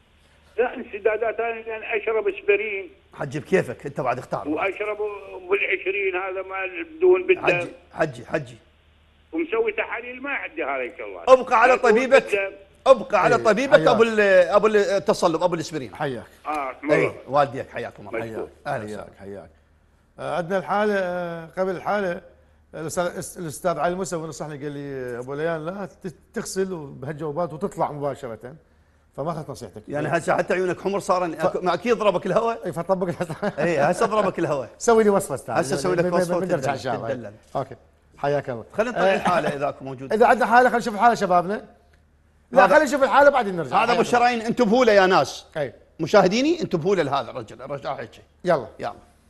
لا انسدادات انا يعني اشرب اسبرين حجي بكيفك انت بعد اختار. واشرب بالعشرين هذا مال بدون بالدم. حجي حجي حجي ومسوي تحاليل ما عندي هذه الشغلات. ابقى على بدون طبيبك، بالدم. ابقى على إيه، طبيبك حياك. ابو ال- ابو التصلب ابو الاسبرين. حياك اه اي مرة. والديك حياكم الله. مشكور. اهلا وسهلا. حياك حياك. آه، عندنا الحاله آه، قبل الحاله الاستاذ الاستاذ علي موسى نصحني قال لي ابو ليان لا ت- تغسل بهالجوابات وتطلع مباشره، فما اخذت نصيحتك. يعني هسه حتى عيونك حمر صار ما اكيد ضربك الهواء. اي فطبق الحسن. اي هسه ضربك الهواء. سوي لي وصفه استاذ. هسه أسوي لك من- وصفة من نرجع ان شاء وتدلل. الله. اوكي حياك الله. خلينا نطلع الحاله اذا اكو موجود. اذا عندنا حاله خلينا نشوف الحاله شبابنا. لا هذا- خلينا نشوف الحاله بعدين نرجع. هذا ابو حياك الشرايين انتبهوا له يا ناس. الله. اي مشاهديني انتبهوا له لهذا الرجل، الرجل هيك. يلا. يلا.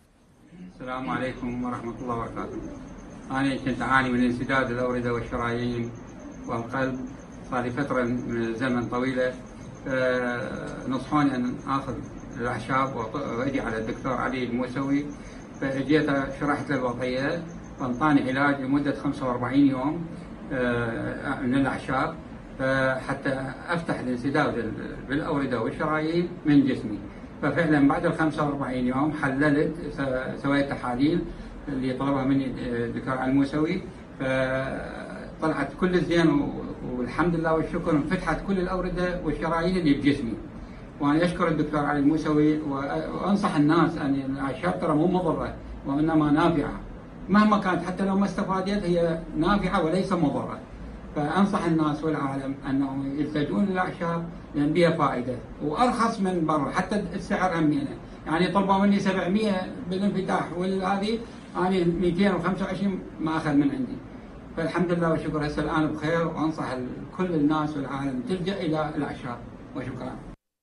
السلام عليكم ورحمة الله وبركاته. أنا كنت أعاني من انسداد الأوردة والشرايين والقلب صار لي فترة من الزمن طويلة. آه، نصحوني أن آخذ الأعشاب وأجي على الدكتور علي الموسوي، فأجيت شرحت له الوضعية وأنطاني علاج لمدة خمسة وأربعين يوم آه، من الأعشاب حتى أفتح الانسداد بالأوردة والشرايين من جسمي. ففعلا بعد ال خمسة وأربعين يوم حللت، سويت تحاليل اللي طلبها مني الدكتور علي الموسوي، فطلعت كل زين والحمد لله والشكر، انفتحت كل الاورده والشرايين اللي بجسمي. وانا اشكر الدكتور علي الموسوي وانصح الناس ان الاعشاب ترى مو مضره وانما نافعه، مهما كانت حتى لو ما استفادت هي نافعه وليس مضره. فانصح الناس والعالم انهم يلتجؤون للاعشاب لان بها فائده وارخص من برا، حتى السعر همينه، يعني طلبوا مني سبعمية بالانفتاح والهذه انا مئتين وخمسة وعشرين ما اخذ من عندي. فالحمد لله والشكر هسه الان بخير، وانصح كل الناس والعالم تلجا الى الاعشاب وشكرا.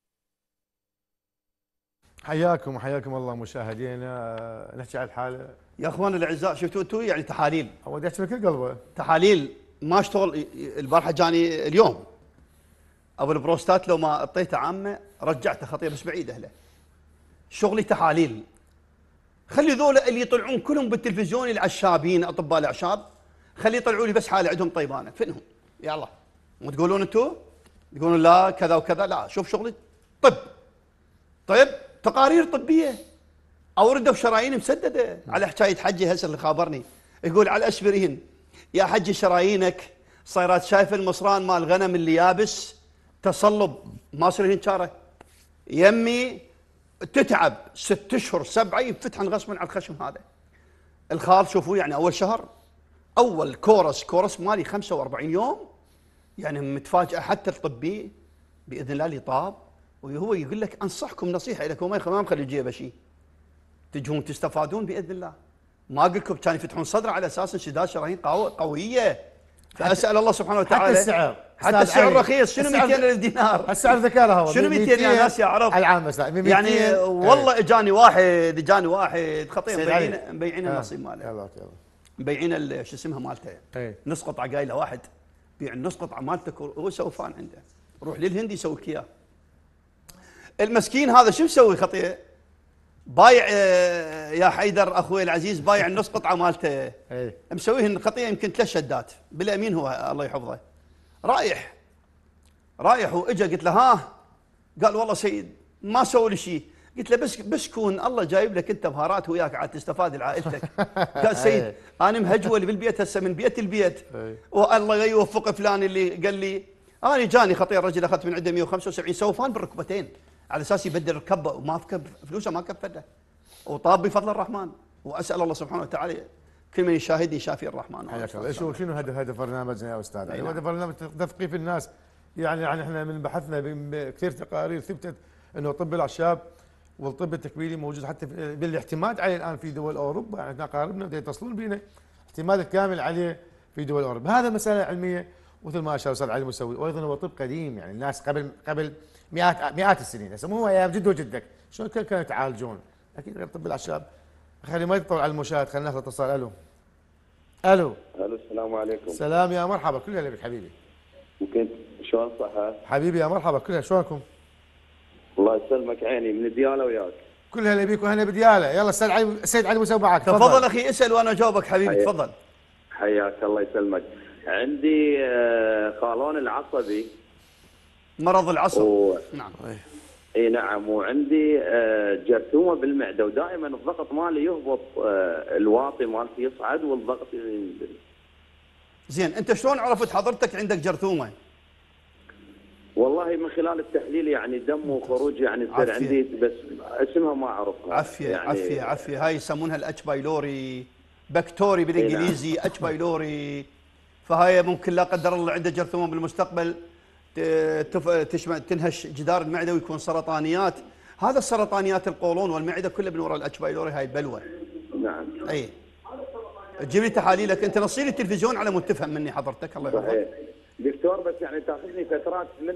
حياكم حياكم الله مشاهدينا. نحكي على الحاله يا اخوان الاعزاء، شفتوا انتم يعني تحاليل اول يحكي من كل قلبه. تحاليل ما اشتغل البارحه جاني اليوم ابو البروستات، لو ما اعطيته عامه رجعته خطير بس بعيد اهله. شغلي تحاليل خلي ذولا اللي يطلعون كلهم بالتلفزيون العشابين اطباء الاعشاب، خلي يطلعوا لي بس حاله عندهم طيبانه، فينهم؟ يلا مو تقولون انتم؟ تقولون لا كذا وكذا، لا شوف شغلي طب. طيب تقارير طبيه، اورده وشرايين مسدده على حكايه حجي هسه اللي خابرني، يقول على الاسبرين يا حجي شرايينك صايرات شايف المصران مال الغنم اللي يابس تصلب ما يصير هنشاره يمي تتعب ست اشهر سبعه ينفتحن غصبا على الخشم هذا. الخال شوفوا يعني اول شهر اول كورس كورس مالي خمسة وأربعين يوم، يعني متفاجئه حتى الطبي باذن الله اللي طاب، وهو يقول لك انصحكم نصيحه لكم ما مخلي جيبه شيء، تجون تستفادون باذن الله. ما اقول لكم كانوا يفتحون صدره على اساس انسداد شرايين قويه، فاسال الله سبحانه وتعالى. حتى السعر حتى السعر رخيص، شنو مئتين ألف دينار؟ السعر ذكرها هو شنو مئتين يا ناس يا عرب؟ العام بس يعني والله اجاني واحد اجاني واحد خطير مبيعين مبيعين النصيب ماله، يلا يلا مبيعين شو اسمها مالته نص قطعه، قايله واحد بيع النص قطعه مالتك وهو يسوي فان عنده، روح للهندي يسوي لك اياه. المسكين هذا شو مسوي خطير؟ بايع يا حيدر اخوي العزيز، بايع النص قطعه مالته مسويهن خطيه يمكن ثلاث شدات بالامين، هو الله يحفظه. رايح رايح واجا قلت له ها، قال والله سيد ما سووا لي شيء. قلت له بس بس كون الله جايب لك انت بهارات وياك عاد تستفاد لعائلتك. قال سيد انا مهجول بالبيت هسه من بيت البيت، والله يوفق فلان اللي قال لي انا جاني خطير رجل اخذت من عنده مئة وخمسة وسبعين سوفان بالركبتين على اساس يبدل ركبه وما كب فلوسه ما كفته، وطاب بفضل الرحمن. واسال الله سبحانه وتعالى كل من يشاهدني شافي الرحمن. حياك الله. شو شنو هدف هدف برنامجنا يا استاذ؟ يعني هدف برنامج تثقيف الناس، يعني يعني احنا من بحثنا بكثير تقارير ثبتت انه طب الاعشاب والطب التكميلي موجود حتى بالاعتماد عليه الان في دول اوروبا، يعني احنا اقاربنا بدهم يتصلون بنا اعتماد الكامل عليه في دول اوروبا. هذا مساله علميه مثل ما اشار الاستاذ علي الموسوي، وايضا هو طب قديم، يعني الناس قبل قبل مئات مئات السنين، هسه مو ايام جد وجدك شلون كانوا يتعالجون، اكيد غير طب الاعشاب. خلي ما يطول على المشاهد، خلينا ناخذ اتصال. الو الو الو السلام عليكم. سلام يا مرحبا، كلها لك حبيبي. ممكن شلون صحة؟ حبيبي يا مرحبا، كلها شلونكم؟ الله يسلمك عيني، من دياله وياك. كلها اللي بيك وهنا بدياله. يلا استاذ علي السيد علي موسى معك، تفضل. تفضل اخي اسال وانا اجاوبك حبيبي، تفضل. حياك الله يسلمك. عندي خالون العصبي، مرض العصب. و... نعم اي نعم، وعندي جرثومه بالمعده، ودائما الضغط مالي يهبط، الواطي مالتي يصعد والضغط ينزل. زين انت شلون عرفت حضرتك عندك جرثومه؟ والله من خلال التحليل، يعني دم وخروج يعني تصير عندي، بس اسمها ما اعرفها. عفيه يعني عفيه عفيه، هاي يسمونها الاتش بايلوري بكتوري بالانجليزي، اتش بايلوري. فهاي ممكن لا قدر الله عنده جرثومه بالمستقبل تشمل تنهش جدار المعده ويكون سرطانيات. هذا السرطانيات القولون والمعده كلها من وراء الاتش بايلوري، هاي البلوه. نعم. اي تجيب لي تحاليلك، انت نصي لي التلفزيون على مود تفهم مني حضرتك. الله يحفظك. صحيح دكتور، بس يعني تاخذني فترات من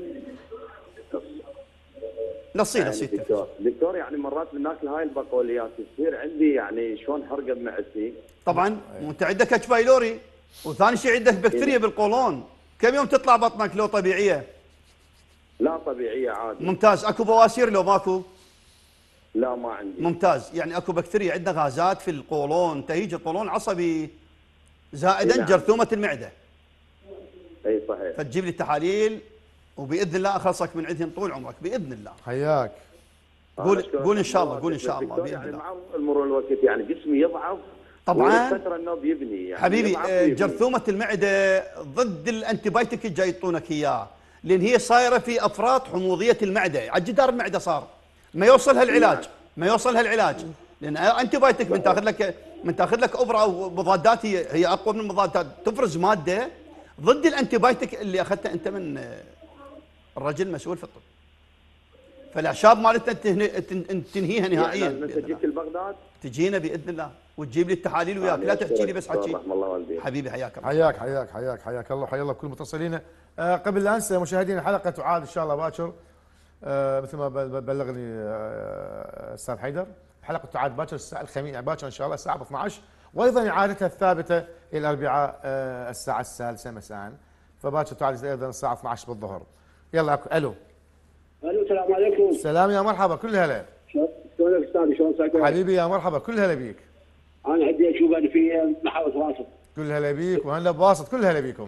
نصي يعني نصي دكتور دكتور يعني مرات من ناكل هاي البقوليات تصير عندي يعني شلون حرقه بمعدتي. طبعا وانت عندك اتش بايلوري، وثاني شيء عندك بكتيريا بالقولون. كم يوم تطلع بطنك لو طبيعيه؟ لا طبيعيه عادي. ممتاز. اكو بواسير لو ماكو؟ لا ما عندي. ممتاز. يعني اكو بكتيريا عندنا غازات في القولون، تهيج القولون عصبي، زائدا نعم. جرثومه المعده. اي صحيح. فتجيب لي التحاليل وباذن الله اخلصك من عندهم طول عمرك باذن الله. حياك. قول قول ان شاء الله، قول ان شاء الله باذن يعني الله. مع مرور الوقت يعني جسمي يضعف طبعا. فتره النوم يبني يعني حبيبي جرثومه المعده ضد الانتيبايوتيك اللي جاي يعطونك اياه، لان هي صايره في افراط حموضيه المعده، على جدار المعده صار ما يوصلها العلاج، ما يوصلها العلاج، لان انتيبايوتيك من تاخذ لك من تاخذ لك ابره او مضادات هي هي اقوى من المضادات، تفرز ماده ضد الانتيبايوتيك اللي اخذته انت من الرجل مسؤول في الطب. فالاعشاب مالتنا تنهيها نهائيا. يعني انت جيت البغداد تجينا باذن الله وتجيب لي التحاليل وياك، لا تحكي لي بس حكي. حبيبي حياك الله. حياك حياك حياك حياك الله، حيا الله بكل متصلينا. آه قبل لا انسى مشاهدينا، الحلقه تعاد ان شاء الله باكر، آه مثل ما بلغني استاذ آه حيدر، الحلقه تعاد باكر الساعه الخميس باكر ان شاء الله الساعه اثني عشر، وايضا اعادتها الثابته الى الاربعاء آه الساعه الثالثه مساء، فباكر تعاد ايضا الساعه اثني عشر بالظهر. يلا الو. الو السلام عليكم. السلام يا مرحبا، كل هلا. شلونك استاذ شلون ساكن؟ حبيبي يا مرحبا، كل هلا بيك. انا عندي اشوف انا في محافظ راسب. كل هلا بيك وهلا بواسط، كل هلا بيكم.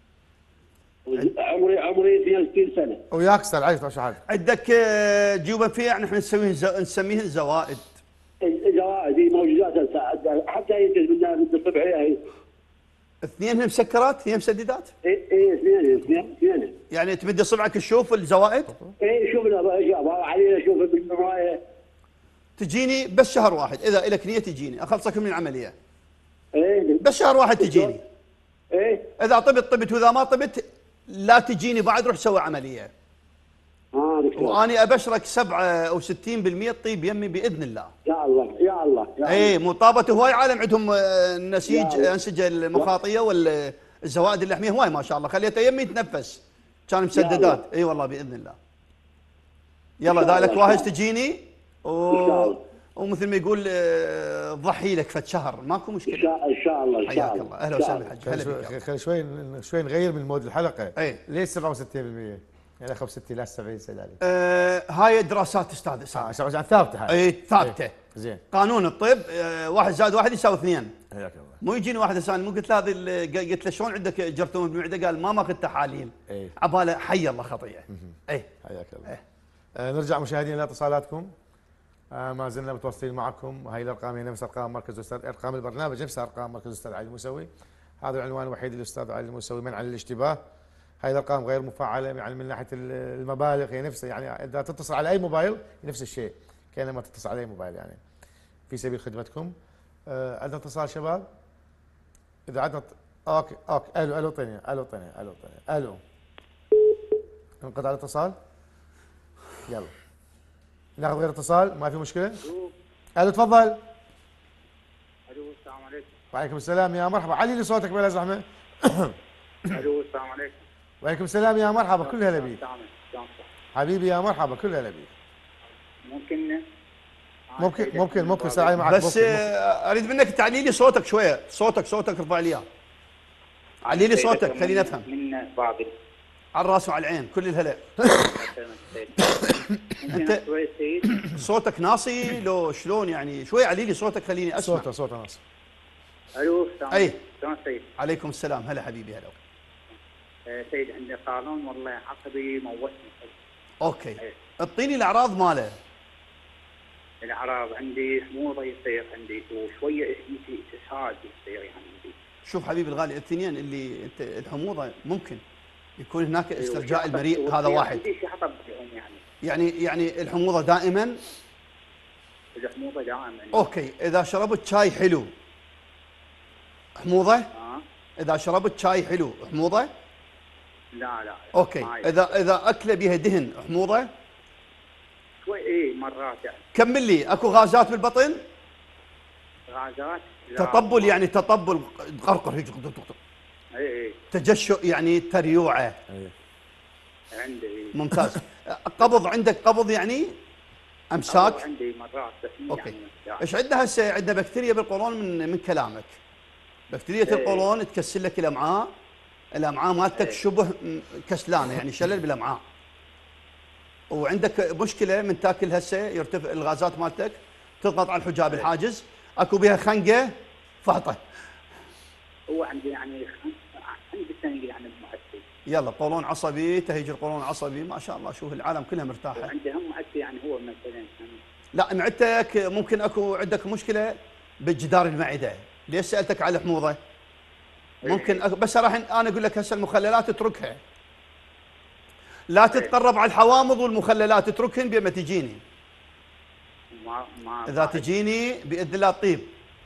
عمري عمري اثنين وستين سنه. وياك استاذ علي طيب شحال؟ عندك آه، جيوبا فيها نحن نسميه نسميه الزوائد. الزوائد هي موجودات هسه حتى ينتج منها من الصبحيه هي. اثنين مسكرات، هي مسددات؟ اي اي اثنين اثنين اثنين. يعني تمد صبعك تشوف الزوائد؟ اي شوف علي اشوف بالمرايه. تجيني بس شهر واحد، اذا لك نيه تجيني اخلصك من العمليه. ايه بس شهر واحد تجيني. ايه اذا طبت طبت واذا ما طبت لا تجيني بعد، روح سوي عمليه. اه دكتور. واني ابشرك سبعة او ستين بالمئة تطيب يمي باذن الله. يا الله يا الله يا اي مطابه هواي عالم عندهم آه، النسيج يا الله. الانسجه المخاطيه والزوائد اللحميه هواي ما شاء الله، خليته يمي يتنفس. كان مسددات، اي والله باذن الله. يلا اذا لك واهج تجيني و... ومثل ما يقول آه، ضحي لك فد شهر ماكو مشكله. ان شاء ان شاء الله ان شاء حياك الله. الله، اهلا وسهلا بالحج. هلا بك. خلي خلي شوي شوي نغير من مود الحلقه. اي ليش سبعة وستين بالمئة؟ يعني خمسة وستين لا سبعين سنه علي. آه هاي دراسات استاذ اه اسامه. سبعة وستين ثابته هاي. اي ثابته. إيه. زين. قانون الطب آه واحد زائد واحد يساوي اثنين. حياك الله. مو يجيني واحد ثاني مو قلت له هذه ال- قلت له شلون عندك جرثومه بالمعده؟ قال ما ماخذ تحاليل. اي عباله حي الله خطيه. اي حياك الله. إيه. آه نرجع مشاهدينا لاتصالاتكم. آه ما زلنا متواصلين معكم، وهي الارقام هي نفس ارقام مركز الاستاذ، ارقام البرنامج نفس ارقام مركز الاستاذ علي الموسوي. هذا العنوان الوحيد للاستاذ علي الموسوي، منع الاشتباه. هاي الارقام غير مفعله يعني من ناحيه المبالغ، هي نفسها يعني اذا تتصل على اي موبايل نفس الشيء كانما تتصل على اي موبايل يعني في سبيل خدمتكم. آه عندنا اتصال شباب؟ اذا عندنا اوكي اوكي الو الو طيني الو طيني الو طيني الو انقطع الاتصال. يلا ناخذ غير اتصال، ما في مشكله. الو تفضل. الو السلام عليكم. وعليكم السلام يا مرحبا، علي لي صوتك بلا زحمه. الو السلام عليكم. وعليكم السلام يا مرحبا، كل هلا بيك. سلام. حبيبي يا مرحبا، كل هلا بيك. ممكن ممكن ممكن ممكن ساعي معك. بس ممكن آه اريد منك تعلي لي صوتك شويه، صوتك صوتك ارفع لي اياه. علي لي صوتك خليني افهم. من بابل. على الراس وعلى العين، كل الهلا. انت صوتك ناصي لو شلون يعني؟ شوي علي لي صوتك خليني اسمع. صوته صوته ناصي. الو السلام اي شلون سيد؟ عليكم السلام، هلا حبيبي هلا. آه سيد عندي قانون والله عصبي موتني. اوكي اعطيني الاعراض ماله. الاعراض عندي حموضه يصير عندي وشويه يجي اسهال يصير يعني عندي. شوف حبيبي الغالي، الاثنين اللي انت الحموضه ممكن يكون هناك استرجاع المريء، هذا واحد. عندي شي حطب يعني. يعني يعني الحموضه دائما. الحموضه دائما. اوكي اذا شربت شاي حلو حموضه؟ اه اذا شربت شاي حلو حموضه؟ لا لا, لا. اوكي اذا اذا اكله بها دهن حموضه؟ شوي اي مرات يعني. كمل لي، اكو غازات بالبطن؟ غازات؟ تطبل يعني تطبل قرقر هيك. اي اي تجشؤ يعني تريوعه. عندي. ممتاز. قبض عندك قبض يعني؟ امساك؟ عندي مرات بس اوكي. يعني ايش عندنا هسه؟ عندنا بكتيريا بالقولون من من كلامك. بكتيريا ايه. القولون تكسر لك الامعاء، الامعاء مالتك ايه. شبه كسلانه يعني شلل بالامعاء. وعندك مشكله من تاكل هسه يرتفع الغازات مالتك تضغط على الحجاب ايه. الحاجز، اكو بها خنقه فهطه. هو عندي يعني عندي سنه يعني معدي. يلا قولون عصبي، تهيج القولون عصبي، ما شاء الله شوف العالم كلها مرتاحه. وعندي هم معدي يعني هو مثلا يعني. لا معدتك ممكن اكو عندك مشكله بالجدار المعده، ليش سالتك على الحموضه؟ ممكن أكو بس راح انا اقول لك هسه المخللات اتركها. لا تتقرب على الحوامض والمخللات اتركهن بما تجيني. ما ما اذا تجيني باذن الله طيب.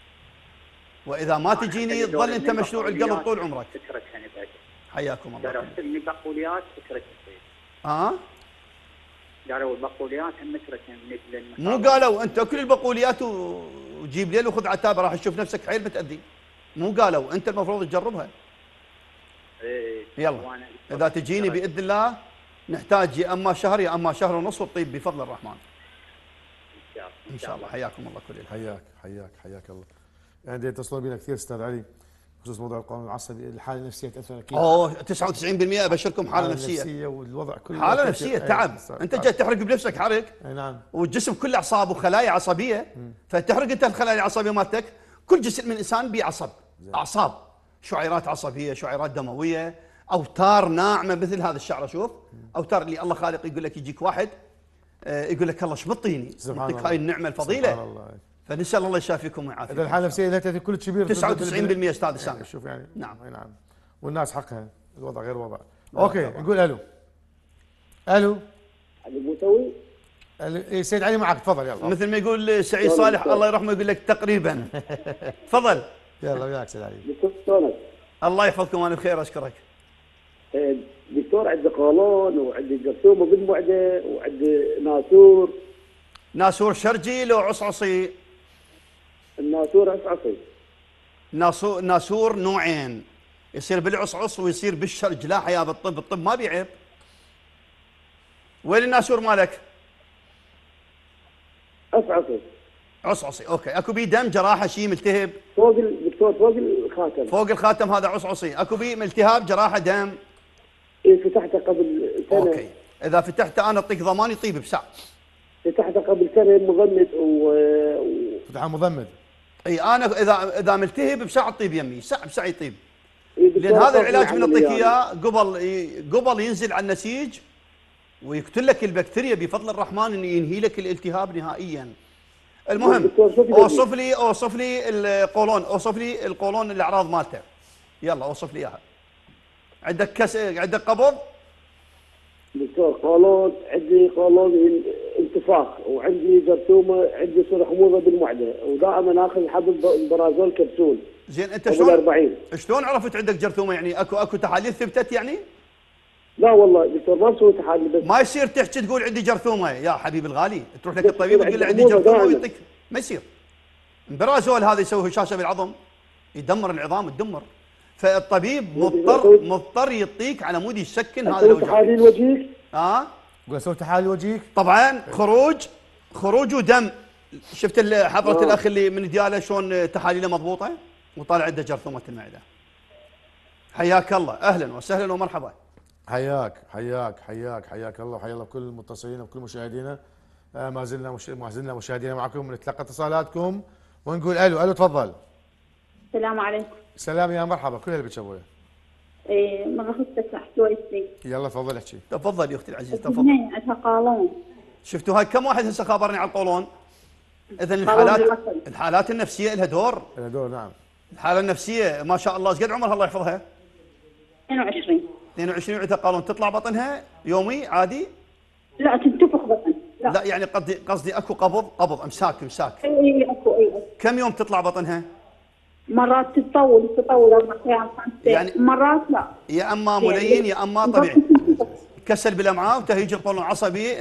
واذا ما تجيني تظل انت مشلوع القلب طول عمرك. اتركها بعد. حياكم الله. قالوا لي بقوليات اتركها. اه؟ قالوا البقوليات هم اتركها مثل مو قالوا انت كل البقوليات وجيب ليل وخذ عتابه راح تشوف نفسك حيل متاذي. مو قالوا انت المفروض تجربها. ايه يلا اذا تجيني باذن الله نحتاج يا اما شهر يا اما شهر ونص وتطيب بفضل الرحمن. ان شاء الله. حياكم الله كل الحين. حياك حياك حياك الله. يعني يتصلون بنا كثير استاذ علي بخصوص موضوع القولون العصبي، الحاله النفسيه تاثر اكيد. اوه تسعة وتسعين بالمئة ابشركم حاله نفسيه. النفسيه والوضع كله حاله نفسيه تعب، انت جاي تحرق بنفسك حرق. اي نعم. والجسم كله اعصاب وخلايا عصبيه، فتحرق انت الخلايا العصبيه مالتك. كل جسم من الانسان به عصب، اعصاب، شعيرات عصبيه، شعيرات دمويه، اوتار ناعمه مثل هذا الشعره. شوف اوتار اللي الله خالق، يقول لك يجيك واحد يقول لك الله شمطيني يعطيك هاي النعمه الفضيله. سبحان الله. فنسال الله يشافيكم ويعافيكم. اذا الحاله النفسيه لا تاتي كل كبير تسعة وتسعين بالمئة استاذ سامي. يعني شوف يعني نعم اي نعم. والناس حقها الوضع غير وضع. اوكي نقول الو. الو. علي موسوي. اي سيد علي معك تفضل يلا. مثل ما يقول سعيد صالح الله يرحمه يقول لك تقريبا. تفضل. يلا وياك سيد علي. دكتور شلونك؟ الله يحفظكم وانا بخير اشكرك. دكتور عندي قولون وعندي جرثومه بالمعده وعندي ناسور. ناسور شرجي لو عصعصي؟ الناسور عصعصي. ناسور ناسور نوعين، يصير بالعصعص ويصير بالشرج. لا حياه بالطب، الطب ما بيعيب. وين الناسور مالك؟ عصعصي. عصعصي اوكي. اكو بيه دم جراحه شيء ملتهب؟ فوق الدكتور فوق الخاتم. فوق الخاتم هذا عصعصي. اكو بيه التهاب جراحه دم؟ اي فتحته قبل سنه. اوكي اذا فتحته انا اعطيك ضمان يطيب بساعه. فتحته قبل سنه مضمد و فتحه مضمد. اي انا اذا اذا ملتهب بساعه تطيب يمي، ساعه بساعه يطيب. لان هذا العلاج من نعطيك اياه قبل قبل ينزل على النسيج ويقتل لك البكتيريا بفضل الرحمن، انه ينهي لك الالتهاب نهائيا. المهم اوصف لي اوصف لي القولون، اوصف لي القولون الاعراض مالته. يلا اوصف لي اياها. عندك كس عندك قبض؟ دكتور قولون عندي قولون انتفاخ وعندي جرثومه، عندي صدى حموضه بالمعده ودائما اخذ حبل برازول كبسول. زين انت شلون أربعين. شلون عرفت عندك جرثومه؟ يعني اكو اكو تحاليل ثبتت يعني؟ لا والله دكتور ما مسوي تحاليل. بس ما يصير تحكي تقول عندي جرثومه يا حبيبي الغالي، تروح لك الطبيب تقول له عندي جرثومه ويعطيك. ما يصير. برازول هذا يسوي هشاشه بالعظم، يدمر العظام تدمر. فالطبيب مضطر مضطر يعطيك على مود يسكن هذا الوجع. تحاليل وجهك؟ ها؟ قول اسوي تحاليل وجهك؟ طبعا خروج خروج ودم. شفت حضره الاخ اللي من دياله شلون تحاليله مضبوطه وطالع عنده جرثومه المعده. حياك الله، اهلا وسهلا ومرحبا. حياك حياك حياك حياك الله وحيا الله كل المتصلين وكل مشاهدينا. آه ما زلنا مش... ما زلنا مشاهدينا معكم، نتلقى اتصالاتكم ونقول الو. الو تفضل. السلام عليكم. سلام يا مرحبا. كل اللي بتشوفه. ايه مرة خصتك حسويتي. يلا تفضل احكي. تفضل يا اختي العزيزه تفضل. عندها قولون. شفتوا هاي كم واحد هسه خابرني على القولون؟ اذا الحالات الحالات النفسيه لها دور. لها دور نعم. الحاله النفسيه ما شاء الله. ايش قد عمرها الله يحفظها؟ اثنين وعشرين. اثنين وعشرين عندها قولون. تطلع بطنها يومي عادي؟ لا تنتفخ بطن. لا, لا يعني قصدي قصدي اكو قبض قبض امساك امساك. اي اكو اي. كم يوم تطلع بطنها؟ مرات تطول تطول اربع ايام خمس يعني مرات لا. يا اما ملين يا اما طبيعي. كسل بالامعاء وتهيج القولون العصبي.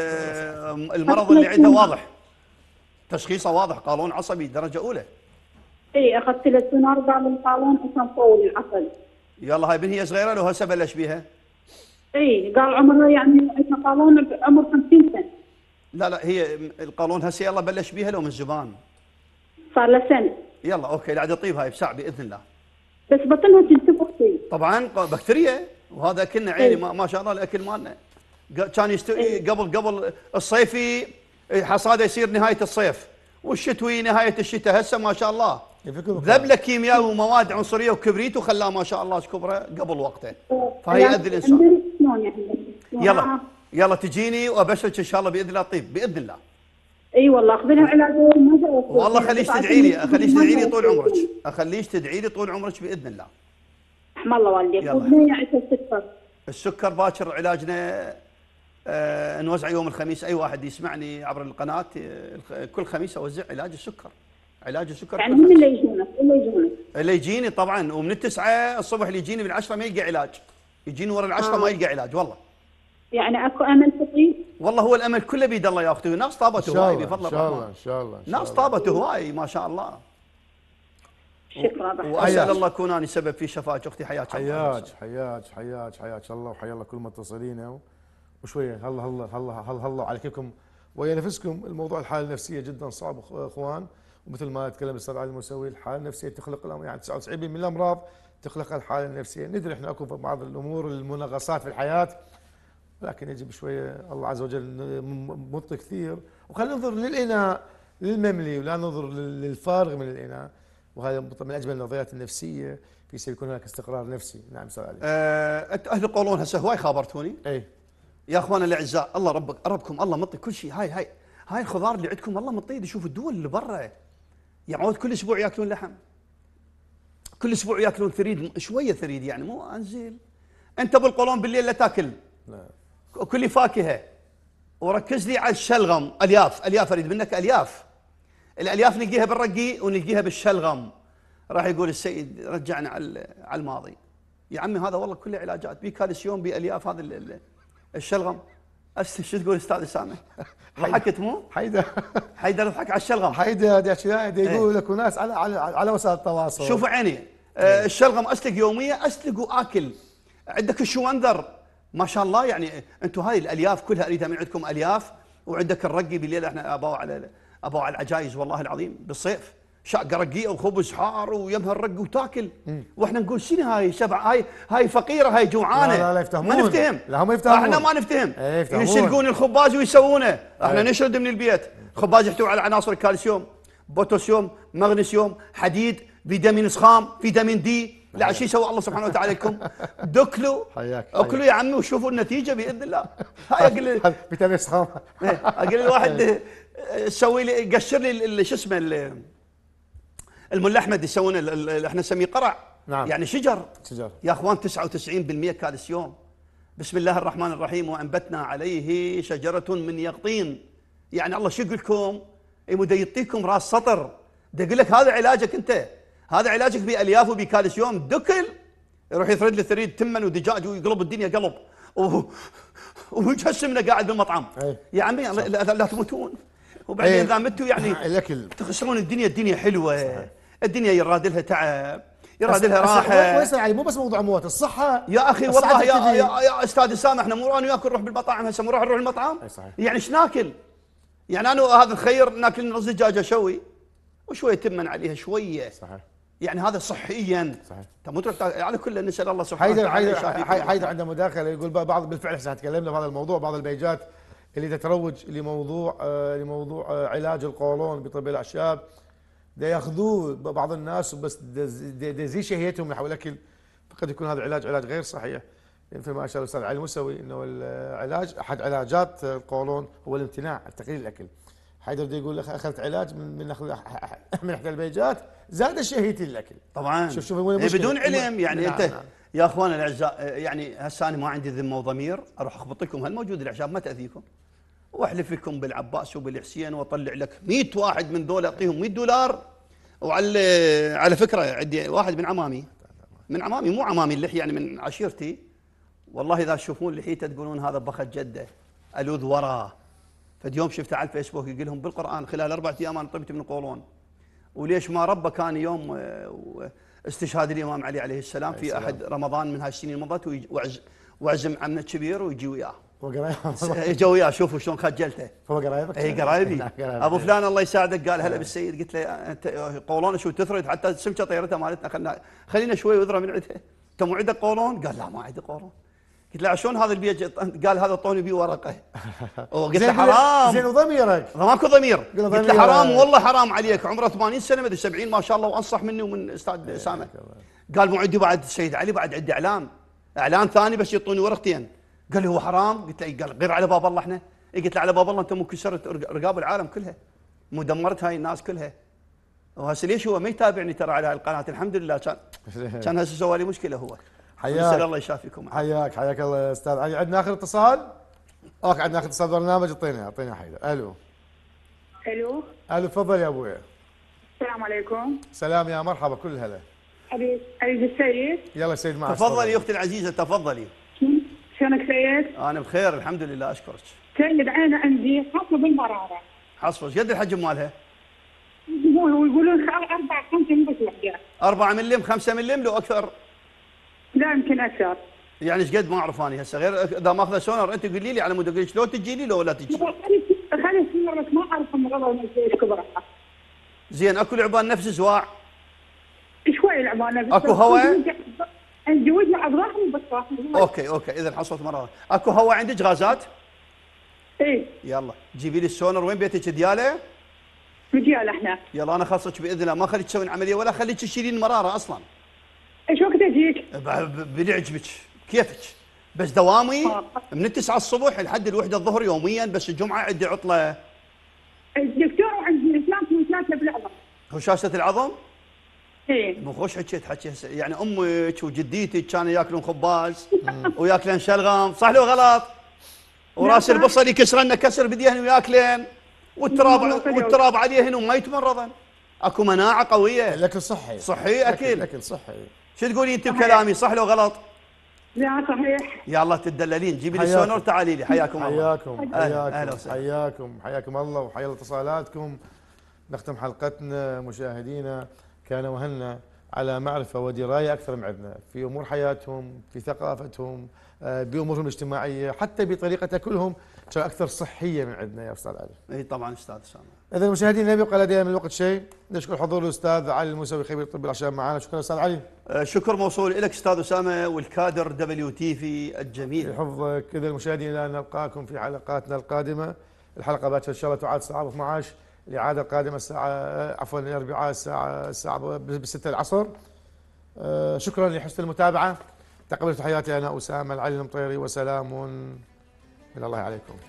المرض اللي عندها واضح، تشخيصه واضح، قولون عصبي درجه اولى. اي اخذت له سونار قال القولون اصلا طول العصبي. يلا هاي بنت هي صغيره لو هسه بلش بيها؟ اي قال عمرها يعني عندها قولون بعمر خمسين سنه. لا لا هي القولون هسه يلا بلش بيها لو من زمان؟ صار له سنه. يلا اوكي قاعد يطيب هاي بساعه باذن الله. بس بطنها تنتفخ فيه. طبعا بكتيريا وهذا اكلنا عيني ما, ما شاء الله الاكل مالنا. كان يستوي قبل قبل الصيفي حصاده يصير نهايه الصيف والشتوي نهايه الشتاء. هسه ما شاء الله ذبله كيمياء ومواد عنصريه وكبريت وخلاه ما شاء الله كبره قبل وقته. فهي يأذي الانسان. يلا يلا تجيني وابشرك ان شاء الله باذن الله طيب باذن الله. اي والله اخذ لها علاج والله خليش تدعي لي خليش تدعي لي طول عمرك اخليش تدعي لي طول عمرك باذن الله. رحم الله والديك. ودنا السكر. السكر باكر علاجنا آه نوزع يوم الخميس. اي واحد يسمعني عبر القناه آه كل خميس اوزع علاج السكر. علاج السكر يعني هم اللي يجونك اللي يجونك اللي يجيني طبعا. ومن التسعه الصبح اللي يجيني بالعشره ما يلقى علاج. يجيني ورا العشره آه. ما يلقى علاج والله. يعني اكو امل تطيب؟ والله هو الامل كله بيد الله يا اختي. ناس طابت هواي بفضل الرحمن. ان شاء الله ان شاء الله ناس طابت هواي ما شاء الله. شكرا. واسال الله اكون اني سبب في شفاك اختي. حياك حياك حياك حياك حياك الله وحيا الله كل متصلين. وشويه هلا هلا هلا هلا هلا على كيفكم ويا نفسكم. الموضوع الحاله النفسيه جدا صعب اخوان، ومثل ما تكلم الاستاذ علي الموسوي الحاله النفسيه تخلق يعني تسعة وتسعين بالمئة من الامراض تخلق الحاله النفسيه، ندري احنا اكو بعض الامور المنغصات في الحياه لكن يجب شويه الله عز وجل منطق كثير، وخلينا ننظر للاناء للمملي ولا ننظر للفارغ من الاناء، وهذا من اجمل النظريات النفسيه في سبيل يكون هناك استقرار نفسي. نعم استاذ علي. أه اهل القولون هسه هواي خابرتوني. اي يا اخوانا الاعزاء الله ربك ربكم الله مطي كل شيء، هاي هاي هاي الخضار اللي عندكم الله مطيه. شوف الدول اللي برا يعود كل اسبوع ياكلون لحم، كل اسبوع ياكلون ثريد، شويه ثريد يعني مو انزل. انت بالقولون بالليل لا تاكل. نعم. كل فاكهه وركز لي على الشلغم، الياف، الياف اريد منك الياف. الالياف نلقيها بالرقي ونلقيها بالشلغم. راح يقول السيد رجعنا على على الماضي. يا عمي هذا والله كله علاجات، بي كالسيوم بي الياف هذا الشلغم. شو تقول استاذ سامح؟ ضحكت مو؟ حيدر حيدر يضحك على الشلغم. حيدر يقول لك ناس على على على وسائل التواصل. شوفوا عيني آه الشلغم اسلق يوميا، اسلق واكل. عندك الشوندر ما شاء الله، يعني انتم هاي الالياف كلها اريدها من عندكم الياف، وعندك الرقي بالليل احنا اباو على اباو على العجايز والله العظيم بالصيف شقه رقيقه وخبز حار ويمها الرق وتاكل، واحنا نقول شنو هاي شبع، هاي هاي فقيره، هاي جوعانه. لا لا لا يفتهمون، ما نفتهم. لا هم يفتهمون، احنا ما نفتهم. ايه يفتهمون. يسلقون الخباز ويسوونه، احنا ايه. نشرد من البيت خباز يحتوي على عناصر الكالسيوم، بوتاسيوم، مغنيسيوم، حديد، فيتامين خام، فيتامين دي. لا شو يسوي الله سبحانه وتعالى لكم؟ دكلوا اكلوا يا عمي وشوفوا النتيجه باذن الله. هاي اقول لي فيتامين خام، اقول لي الواحد سوي لي قشر لي شو اسمه الملا احمد يسوون احنا نسميه قرع. نعم. يعني شجر شجر يا اخوان تسعة وتسعين بالمئة كالسيوم. بسم الله الرحمن الرحيم. وانبتنا عليه شجره من يقطين. يعني الله شو يقول لكم؟ يمد يعطيكم راس سطر، ده يقول لك هذا علاجك انت، هذا علاجك بالياف وبكالسيوم. دكل يروح يثرد لي ثريد تمن ودجاج ويقلب الدنيا قلب ويجسمنا قاعد بالمطعم. أي. يا عمي لا, لا تموتون، وبعدين اذا متوا يعني الاكل تخسرون الدنيا. الدنيا حلوه صحيح. الدنيا يراد لها تعب، يراد لها راحه. ويسأل علي مو بس موضوع موت، الصحه يا اخي والله يا, يا, يا استاذ سامح احنا مو انا وياك نروح بالمطاعم هسه، مو راح نروح المطعم. يعني ايش ناكل؟ يعني انا وهذا الخير ناكل رز دجاجه شوي وشويه تمن عليها شويه. صحيح. يعني هذا صحيا. صحيح. انت مو تروح على كل نسال الله سبحانه وتعالى. حيدر حيدر حيدر عنده مداخله يقول بعض بالفعل احنا تكلمنا بهذا الموضوع، بعض البيجات اللي تتروج لموضوع آه لموضوع آه علاج القولون بطب الاعشاب دا ياخذوه بعض الناس بس دا يزيد شهيتهم من حول الاكل، فقد يكون هذا العلاج علاج غير صحيح. مثل ما اشار الاستاذ علي الموسوي انه العلاج احد علاجات القولون هو الامتناع عن تقليل الاكل. حيدر بده يقول لك اخذت علاج من من من احدى البيجات زاد شهيتي الاكل. طبعا شوف شوف وين المشكله بدون علم يعني. نعم انت نعم. يا اخوان الاعزاء يعني هسه انا ما عندي ذمه وضمير اروح اخبط لكم هالموجود الاعشاب ما تاذيكم، واحلف لكم بالعباس وبالحسين واطلع لك مئة واحد من دول اعطيهم مئة دولار. وعلى على فكره عندي واحد من عمامي من عمامي مو عمامي اللحيه يعني من عشيرتي، والله اذا تشوفون لحيته تقولون هذا بخت جده الوذ وراه. فاليوم شفته على الفيسبوك يقول لهم بالقران خلال اربعة ايام انا طبت من القولون. وليش ما ربى كان يوم استشهاد الامام علي عليه السلام في احد رمضان من هاي السنين الماضيه، وعزم عمنا الكبير ويجي وياه. هو قرايب اجى وياه شوفوا شلون خجلته. هو قرايبك؟ اي قرايبي. ابو فلان الله يساعدك قال هلا بالسيد. قلت له انت قولون شو تثرد حتى سمكه طيرتها مالتنا خلنا خلينا شوي وذره من عندها. انت مو عندك قولون؟ قال لا ما عندي قولون. قلت له شلون هذا البيج؟ قال هذا طوني بيه ورقه. قلت له حرام. زين وضميرك؟ ماكو ضمير. قلت له حرام والله حرام عليك، عمره ثمانين سنه مدري سبعين ما شاء الله وانصح مني ومن استاذ سامح. قال مو عندي بعد السيد علي بعد عندي اعلان اعلان ثاني بس يعطوني ورقتين. قال لي هو حرام؟ قلت له قال غير على باب الله احنا. قلت له على باب الله انت مو كسرت رقاب العالم كلها، مو دمرت هاي الناس كلها. وهسه ليش هو ما يتابعني ترى على هاي القناه؟ الحمد لله كان كان هسه سوى لي مشكله هو. حياك نسال الله يشافيكم. حياك حياك الله يا استاذ علي. عندنا اخر اتصال. اوكي عندنا اخر اتصال برنامج. اعطينا اعطينا حيدر. الو الو الو تفضل يا ابويا. السلام عليكم. سلام يا مرحبا كل هلا. اريد اريد السيد. يلا سيد معك. تفضلي يا اختي العزيزه تفضلي. شلونك سيد؟ انا بخير الحمد لله اشكرك. سيد عينه عندي حصوه بالمراره. حصوه ايش قد الحجم مالها؟ ويقولون أربعة خمسة ملم وحده. أربعة ملم خمسة ملم لو أكثر؟ لا يمكن أكثر. يعني ايش قد ما أعرف أنا هسه غير إذا ماخذه سونر أنت قولي لي على مود أقول شلون تجي لي لو ولا تجي؟ خلي خلي سونرك ما أعرف المرضى ونزل كبرها. زين اكو لعبان نفس زواع؟ شوي لعبانه. اكو هواء؟ عندي وجه اضراحي بس راح. اوكي اوكي اذا حصلت مره. اكو هواء عندك غازات؟ ايه. يلا جيبي لي السونر. وين بيتك دياله؟ بدياله احنا. يلا انا خلصك باذن الله، ما خليك تسوين عمليه ولا خليك تشيلين مراره اصلا. ايش وقت اجيك؟ باللي يعجبك كيفك، بس دوامي من التسعة الصبح لحد الوحدة الظهر يوميا، بس الجمعة عندي عطلة. الدكتور عندي ثلاثة من ثلاثة بالعظم. هشاشة العظم؟ ايه. مو خوش حكيت حكي هسه، يعني امك وجديتك كانوا ياكلون خباز وياكلن شلغم، صح لو غلط؟ وراس البصل يكسرن كسر بديهن وياكلن، والتراب والتراب عليه هنا وما يتمرضن. اكو مناعة قوية. الاكل صحي. صحي اكل. الاكل صحي. شو تقولين انت بكلامي، صح لو غلط؟ لا صحيح. يلا تدللين. جيبي لي السونور تعالي لي. حياكم الله. حياكم حياكم حياكم حياكم الله وحيا اتصالاتكم. نختم حلقتنا مشاهدينا، كان وهنا على معرفه ودرايه اكثر من عندنا في امور حياتهم، في ثقافتهم، بامورهم الاجتماعيه، حتى بطريقه اكلهم كان اكثر صحيه من عندنا يا استاذ علي. اي طبعا استاذ اسامه. اذا المشاهدين لم يبقى لدينا من الوقت شيء، نشكر حضور الاستاذ علي الموسوي خبير الطب العشاء معنا. شكرا استاذ علي. شكر موصول لك استاذ اسامه والكادر دبليو تي في الجميل. يحفظك. اذا المشاهدين الى ان نلقاكم في حلقاتنا القادمه. الحلقه باكر ان شاء الله تعاد الساعه اثني عشر، الاعاده القادمه الساعه عفوا الاربعاء الساعه الساعه بستة العصر. شكرا لحسن المتابعه. تقبلت تحياتي انا اسامه العلي المطيري، وسلام من الله عليكم.